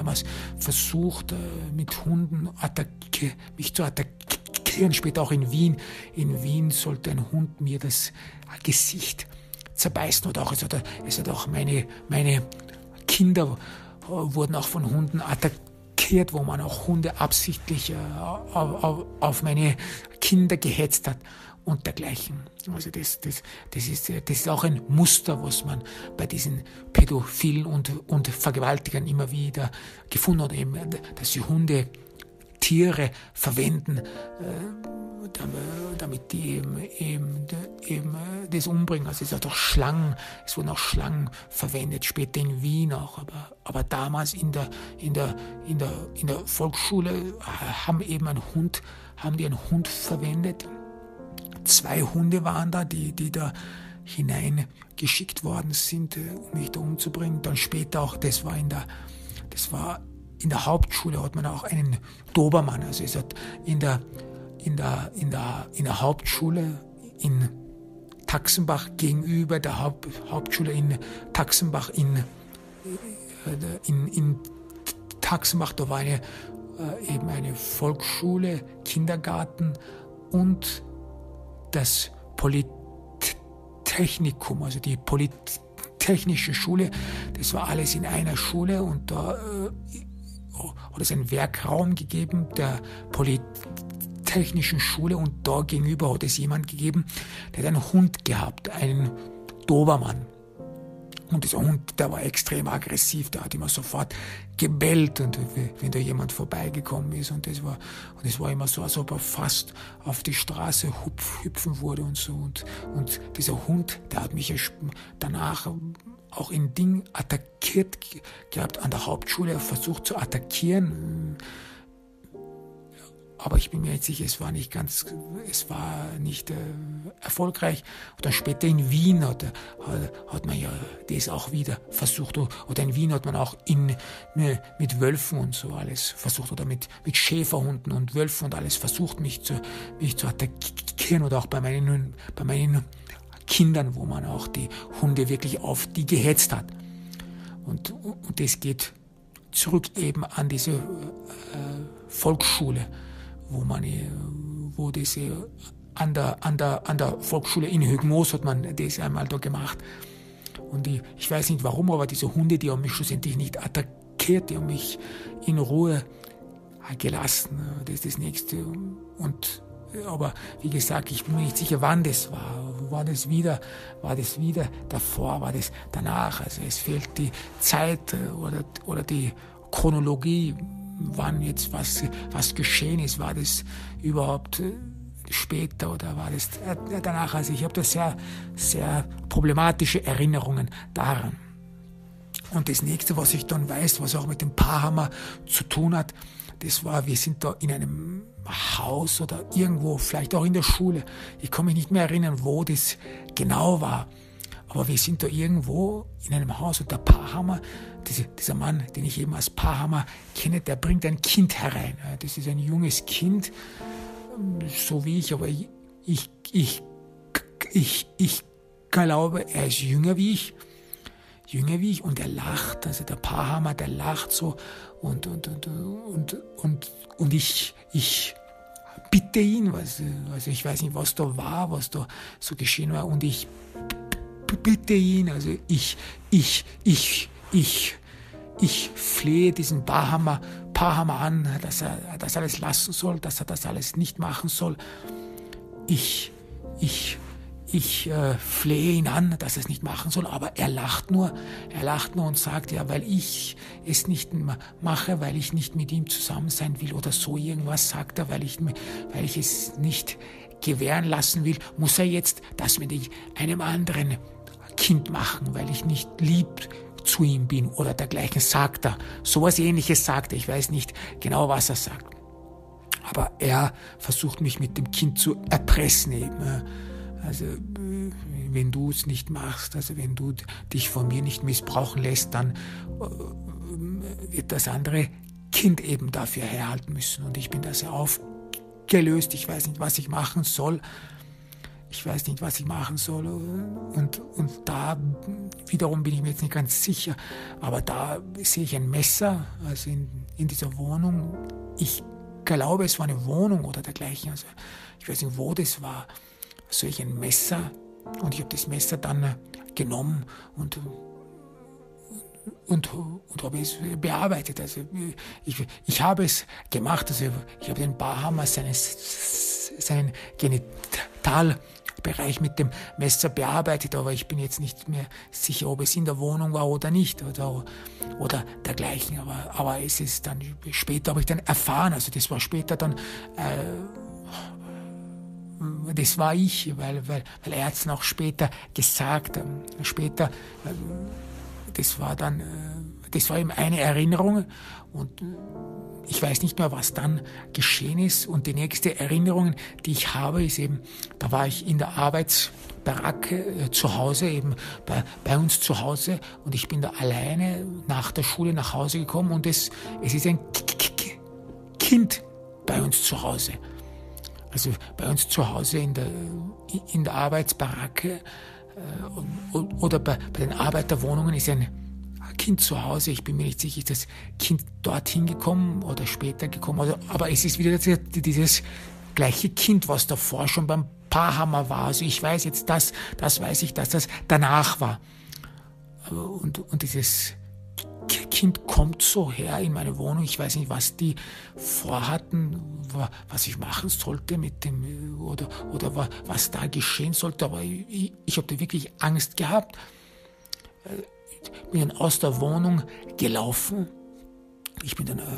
mit Hunden mich zu attackieren. Später auch in Wien. In Wien sollte ein Hund mir das Gesicht zerbeißen. Oder auch, es hat auch meine Kinder wurden auch von Hunden attackiert, wo man auch Hunde absichtlich auf meine Kinder gehetzt hat und dergleichen. Also das ist auch ein Muster, was man bei diesen Pädophilen und Vergewaltigern immer wieder gefunden hat, eben, dass sie Hunde, Tiere verwenden, damit die eben das umbringen. Also es wurden auch Schlangen verwendet, später in Wien auch, aber damals in der Volksschule haben die einen Hund verwendet. 2 Hunde waren da, die da hineingeschickt worden sind, um mich da umzubringen. Dann später auch, das war in der Hauptschule, hat man auch einen Dobermann. Also es hat in der Hauptschule in Taxenbach gegenüber der Hauptschule in Taxenbach in Taxenbach, da war eben eine Volksschule, Kindergarten und das Polytechnikum, also die Polytechnische Schule, das war alles in einer Schule, und da hat es einen Werkraum gegeben der Polytechnischen Schule, und da gegenüber hat es jemand gegeben, der hat einen Hund gehabt, einen Dobermann. Und dieser Hund, der war extrem aggressiv, der hat immer sofort gebellt, und wenn da jemand vorbeigekommen ist, und das war immer so, als ob er fast auf die Straße hüpfen würde und so. Und dieser Hund, der hat mich danach auch in Ding attackiert gehabt an der Hauptschule, versucht zu attackieren. Aber ich bin mir jetzt sicher, es war nicht erfolgreich. Und dann später in Wien hat man ja das auch wieder versucht. Oder in Wien hat man auch mit Wölfen und so alles versucht. Oder mit Schäferhunden und Wölfen und alles versucht, mich zu attackieren. Oder auch bei meinen Kindern, wo man auch die Hunde wirklich auf die gehetzt hat. Und das zurück eben an diese Volksschule, wo diese an der Volksschule in Högmoos hat man das einmal da gemacht. Und ich weiß nicht warum, aber diese Hunde, die haben mich schlussendlich nicht attackiert, die haben mich in Ruhe gelassen. Das ist das Nächste. Aber wie gesagt, ich bin mir nicht sicher, wann das war. War das wieder davor, war das danach? Also es fehlt die Zeit oder die Chronologie, wann jetzt was geschehen ist. War das überhaupt später oder war das danach? Also ich habe da sehr, sehr problematische Erinnerungen daran. Und das Nächste, was ich dann weiß, was auch mit dem Paarhammer zu tun hat, das war, wir sind da in einem Haus oder irgendwo, vielleicht auch in der Schule. Ich kann mich nicht mehr erinnern, wo das genau war. Aber wir sind da irgendwo in einem Haus und der Pahammer, dieser Mann, den ich eben als Pahammer kenne, der bringt ein Kind herein. Das ist ein junges Kind, so wie ich, aber ich glaube, er ist jünger wie ich und er lacht, also der Pahammer, der lacht so und ich bitte ihn, also ich weiß nicht, was da war, was da so geschehen war und ich bitte ihn, also ich flehe diesen Pahammer an, dass er das alles lassen soll, dass er das alles nicht machen soll. Ich flehe ihn an, dass er es nicht machen soll, aber er lacht nur und sagt, ja, weil ich es nicht mache, weil ich nicht mit ihm zusammen sein will oder so irgendwas, sagt er, weil ich es nicht gewähren lassen will, muss er jetzt das mit einem anderen Kind machen, weil ich nicht lieb zu ihm bin oder dergleichen, sagt er. Sowas Ähnliches sagt er, ich weiß nicht genau, was er sagt. Aber er versucht mich mit dem Kind zu erpressen eben. Also wenn du es nicht machst, also wenn du dich von mir nicht missbrauchen lässt, dann wird das andere Kind eben dafür herhalten müssen. Und ich bin da sehr aufgelöst, ich weiß nicht, was ich machen soll. Und da wiederum bin ich mir jetzt nicht ganz sicher, aber da sehe ich ein Messer, also in dieser Wohnung. Ich glaube, es war eine Wohnung oder dergleichen, also ich weiß nicht, wo das war. So ich ein Messer und ich habe das Messer dann genommen und habe es bearbeitet. Also ich habe es gemacht, also ich habe den Pahammer seinen Genitalbereich mit dem Messer bearbeitet, aber ich bin jetzt nicht mehr sicher, ob es in der Wohnung war oder nicht oder dergleichen. Aber es ist dann später, habe ich dann erfahren, also das war später dann das war ich, weil er hat es noch später gesagt. Das war eben eine Erinnerung und ich weiß nicht mehr, was dann geschehen ist. Und die nächste Erinnerung, die ich habe, ist eben, da war ich in der Arbeitsbaracke zu Hause, eben bei uns zu Hause und ich bin da alleine nach der Schule nach Hause gekommen und es ist ein Kind bei uns zu Hause. Also bei uns zu Hause in der Arbeitsbaracke oder bei den Arbeiterwohnungen ist ein Kind zu Hause. Ich bin mir nicht sicher, ist das Kind dorthin gekommen oder später gekommen. Aber es ist wieder dieses gleiche Kind, was davor schon beim Pahammer war. Also ich weiß jetzt das weiß ich, dass das danach war. Und dieses Kind kommt so her in meine Wohnung. Ich weiß nicht, was die vorhatten, was ich machen sollte mit dem oder was da geschehen sollte. Aber ich habe da wirklich Angst gehabt. Bin dann aus der Wohnung gelaufen. Ich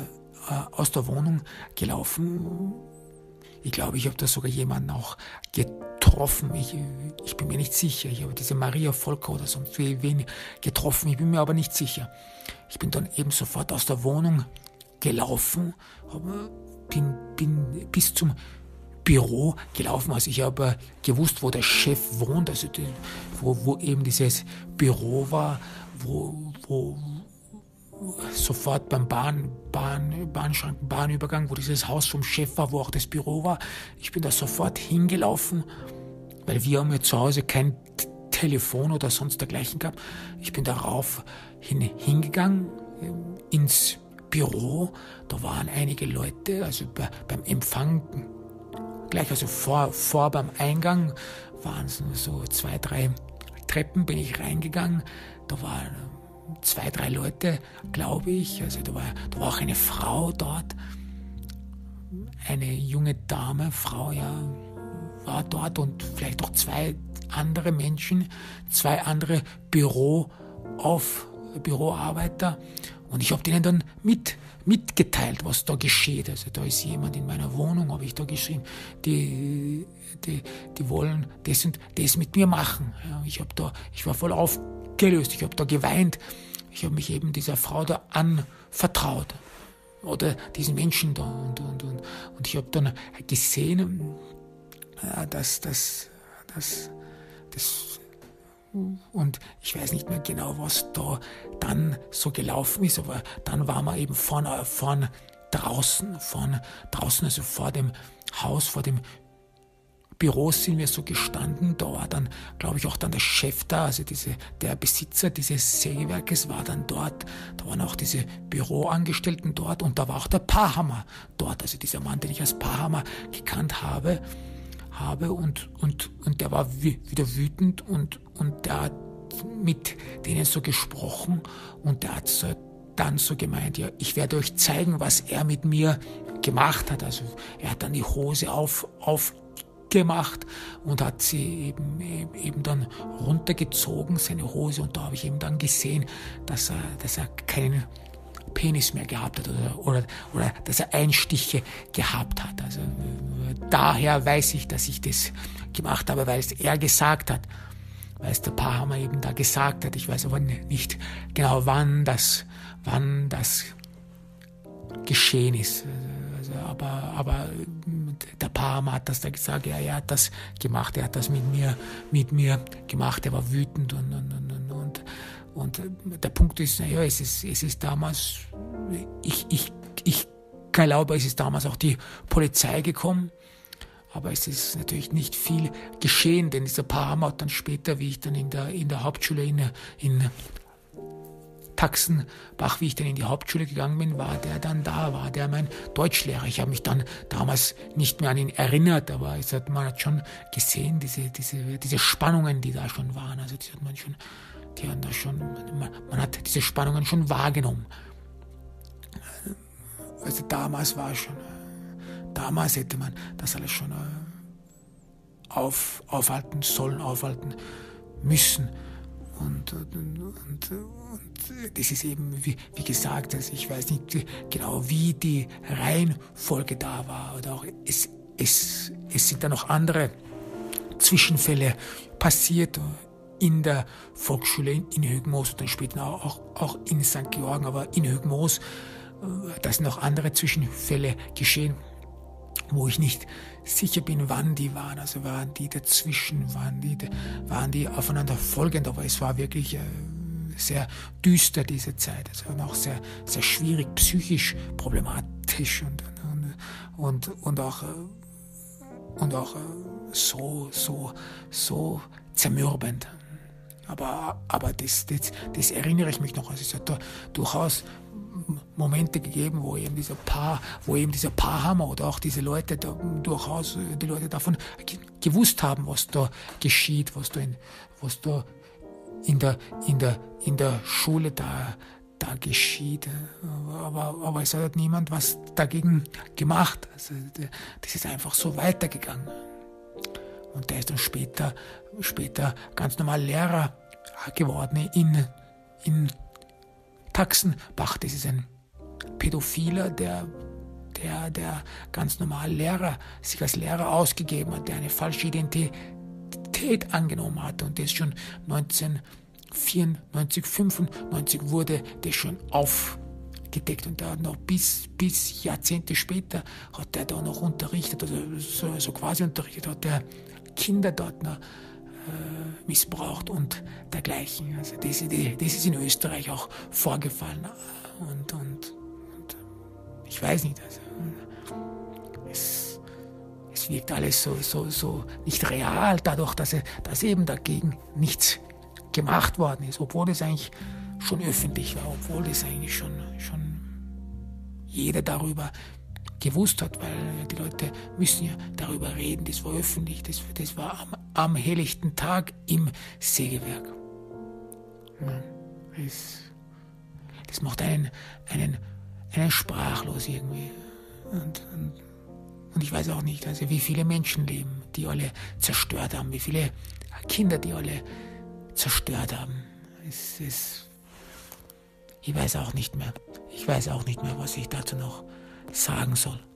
glaube, ich habe da sogar jemanden auch getroffen. Ich bin mir nicht sicher. Ich habe diese Maria Volker oder sonst wen getroffen. Ich bin mir aber nicht sicher. Ich bin dann eben sofort aus der Wohnung gelaufen, bin bis zum Büro gelaufen. Also ich habe gewusst, wo der Chef wohnt, also wo eben dieses Büro war, wo sofort beim Bahnübergang, wo dieses Haus vom Chef war, wo auch das Büro war. Ich bin da sofort hingelaufen, weil wir haben ja zu Hause kein Telefon oder sonst dergleichen gehabt. Ich bin darauf hingegangen ins Büro. Da waren einige Leute, also beim Empfang gleich, also vor beim Eingang waren so 2, 3 Treppen, bin ich reingegangen. Da waren 2, 3 Leute, glaube ich. Also da war auch eine Frau dort, eine junge Dame, Frau, ja, war dort und vielleicht auch 2 andere Menschen, 2 andere Büroarbeiter. Und ich habe denen dann mitgeteilt, was da geschieht. Also da ist jemand in meiner Wohnung, habe ich da geschrieben, die wollen das und das mit mir machen. Ja, ich war voll aufgelöst, ich habe da geweint. Ich habe mich eben dieser Frau da anvertraut. oder diesen Menschen da. Und ich habe dann gesehen, dass und ich weiß nicht mehr genau, was da dann so gelaufen ist, aber dann waren wir eben von draußen, also vor dem Haus, vor dem Büro sind wir so gestanden. Da war dann, glaube ich, auch dann der Chef da, also der Besitzer dieses Sägewerkes war dann dort. Da waren auch diese Büroangestellten dort und da war auch der Pahammer dort, also dieser Mann, den ich als Pahammer gekannt habe und der war wieder wütend und der hat mit denen so gesprochen und der hat so dann so gemeint, ja, ich werde euch zeigen, was er mit mir gemacht hat. Also er hat dann die Hose aufgemacht und hat sie eben dann runtergezogen, seine Hose, und da habe ich eben dann gesehen, dass er keinen Penis mehr gehabt hat oder dass er Einstiche gehabt hat. Also daher weiß ich, dass ich das gemacht habe, weil es er gesagt hat, weil es der Pahammer eben da gesagt hat. Ich weiß aber nicht genau, wann das geschehen ist. Also, aber der Pahammer hat das da gesagt, ja, er hat das gemacht, er hat das mit mir gemacht, er war wütend und der Punkt ist, naja, es ist damals, ich glaube, es ist damals auch die Polizei gekommen, aber es ist natürlich nicht viel geschehen, denn dieser Pahammer hat dann später, wie ich dann in der Hauptschule in Taxenbach, wie ich dann in die Hauptschule gegangen bin, war der mein Deutschlehrer. Ich habe mich dann damals nicht mehr an ihn erinnert, aber man hat schon gesehen, diese Spannungen, die da schon waren, also man hat diese Spannungen schon wahrgenommen. Also damals hätte man das alles schon aufhalten sollen, aufhalten müssen. Und das ist eben, wie gesagt, also ich weiß nicht genau, wie die Reihenfolge da war. Oder auch es sind da noch andere Zwischenfälle passiert in der Volksschule in Högmoos und dann später auch in St. Georgen, aber in Högmoos, da sind noch andere Zwischenfälle geschehen, wo ich nicht sicher bin, wann die waren. Also waren die dazwischen, waren die aufeinander folgend, aber es war wirklich sehr düster, diese Zeit. Also auch sehr, sehr schwierig, psychisch problematisch und auch so zermürbend. Aber das erinnere ich mich noch. Also es hat da durchaus Momente gegeben, wo eben dieser Pahammer oder auch diese Leute da durchaus die Leute davon gewusst haben, was da geschieht, was da in der Schule da geschieht. Aber es hat niemand was dagegen gemacht. Also das ist einfach so weitergegangen. Und der ist dann später ganz normal Lehrer geworden in Taxenbach. Das ist ein Pädophiler, der ganz normal sich als Lehrer ausgegeben hat, der eine falsche Identität angenommen hat. Und das schon 1994, 1995 wurde das schon aufgedeckt. Und der hat noch bis Jahrzehnte später hat der da noch unterrichtet, also so quasi unterrichtet, hat der Kinder dort noch missbraucht und dergleichen. Also das ist in Österreich auch vorgefallen. Und ich weiß nicht, also es wirkt alles so nicht real, dadurch, dass eben dagegen nichts gemacht worden ist, obwohl es eigentlich schon öffentlich war, obwohl das eigentlich schon jeder darüber gewusst hat, weil die Leute müssen ja darüber reden, das war öffentlich, das war am helllichten Tag im Sägewerk. Ja, das macht einen sprachlos irgendwie. Und ich weiß auch nicht, also wie viele Menschenleben, die alle zerstört haben, wie viele Kinder, die alle zerstört haben. Ich weiß auch nicht mehr, was ich dazu noch sagen soll.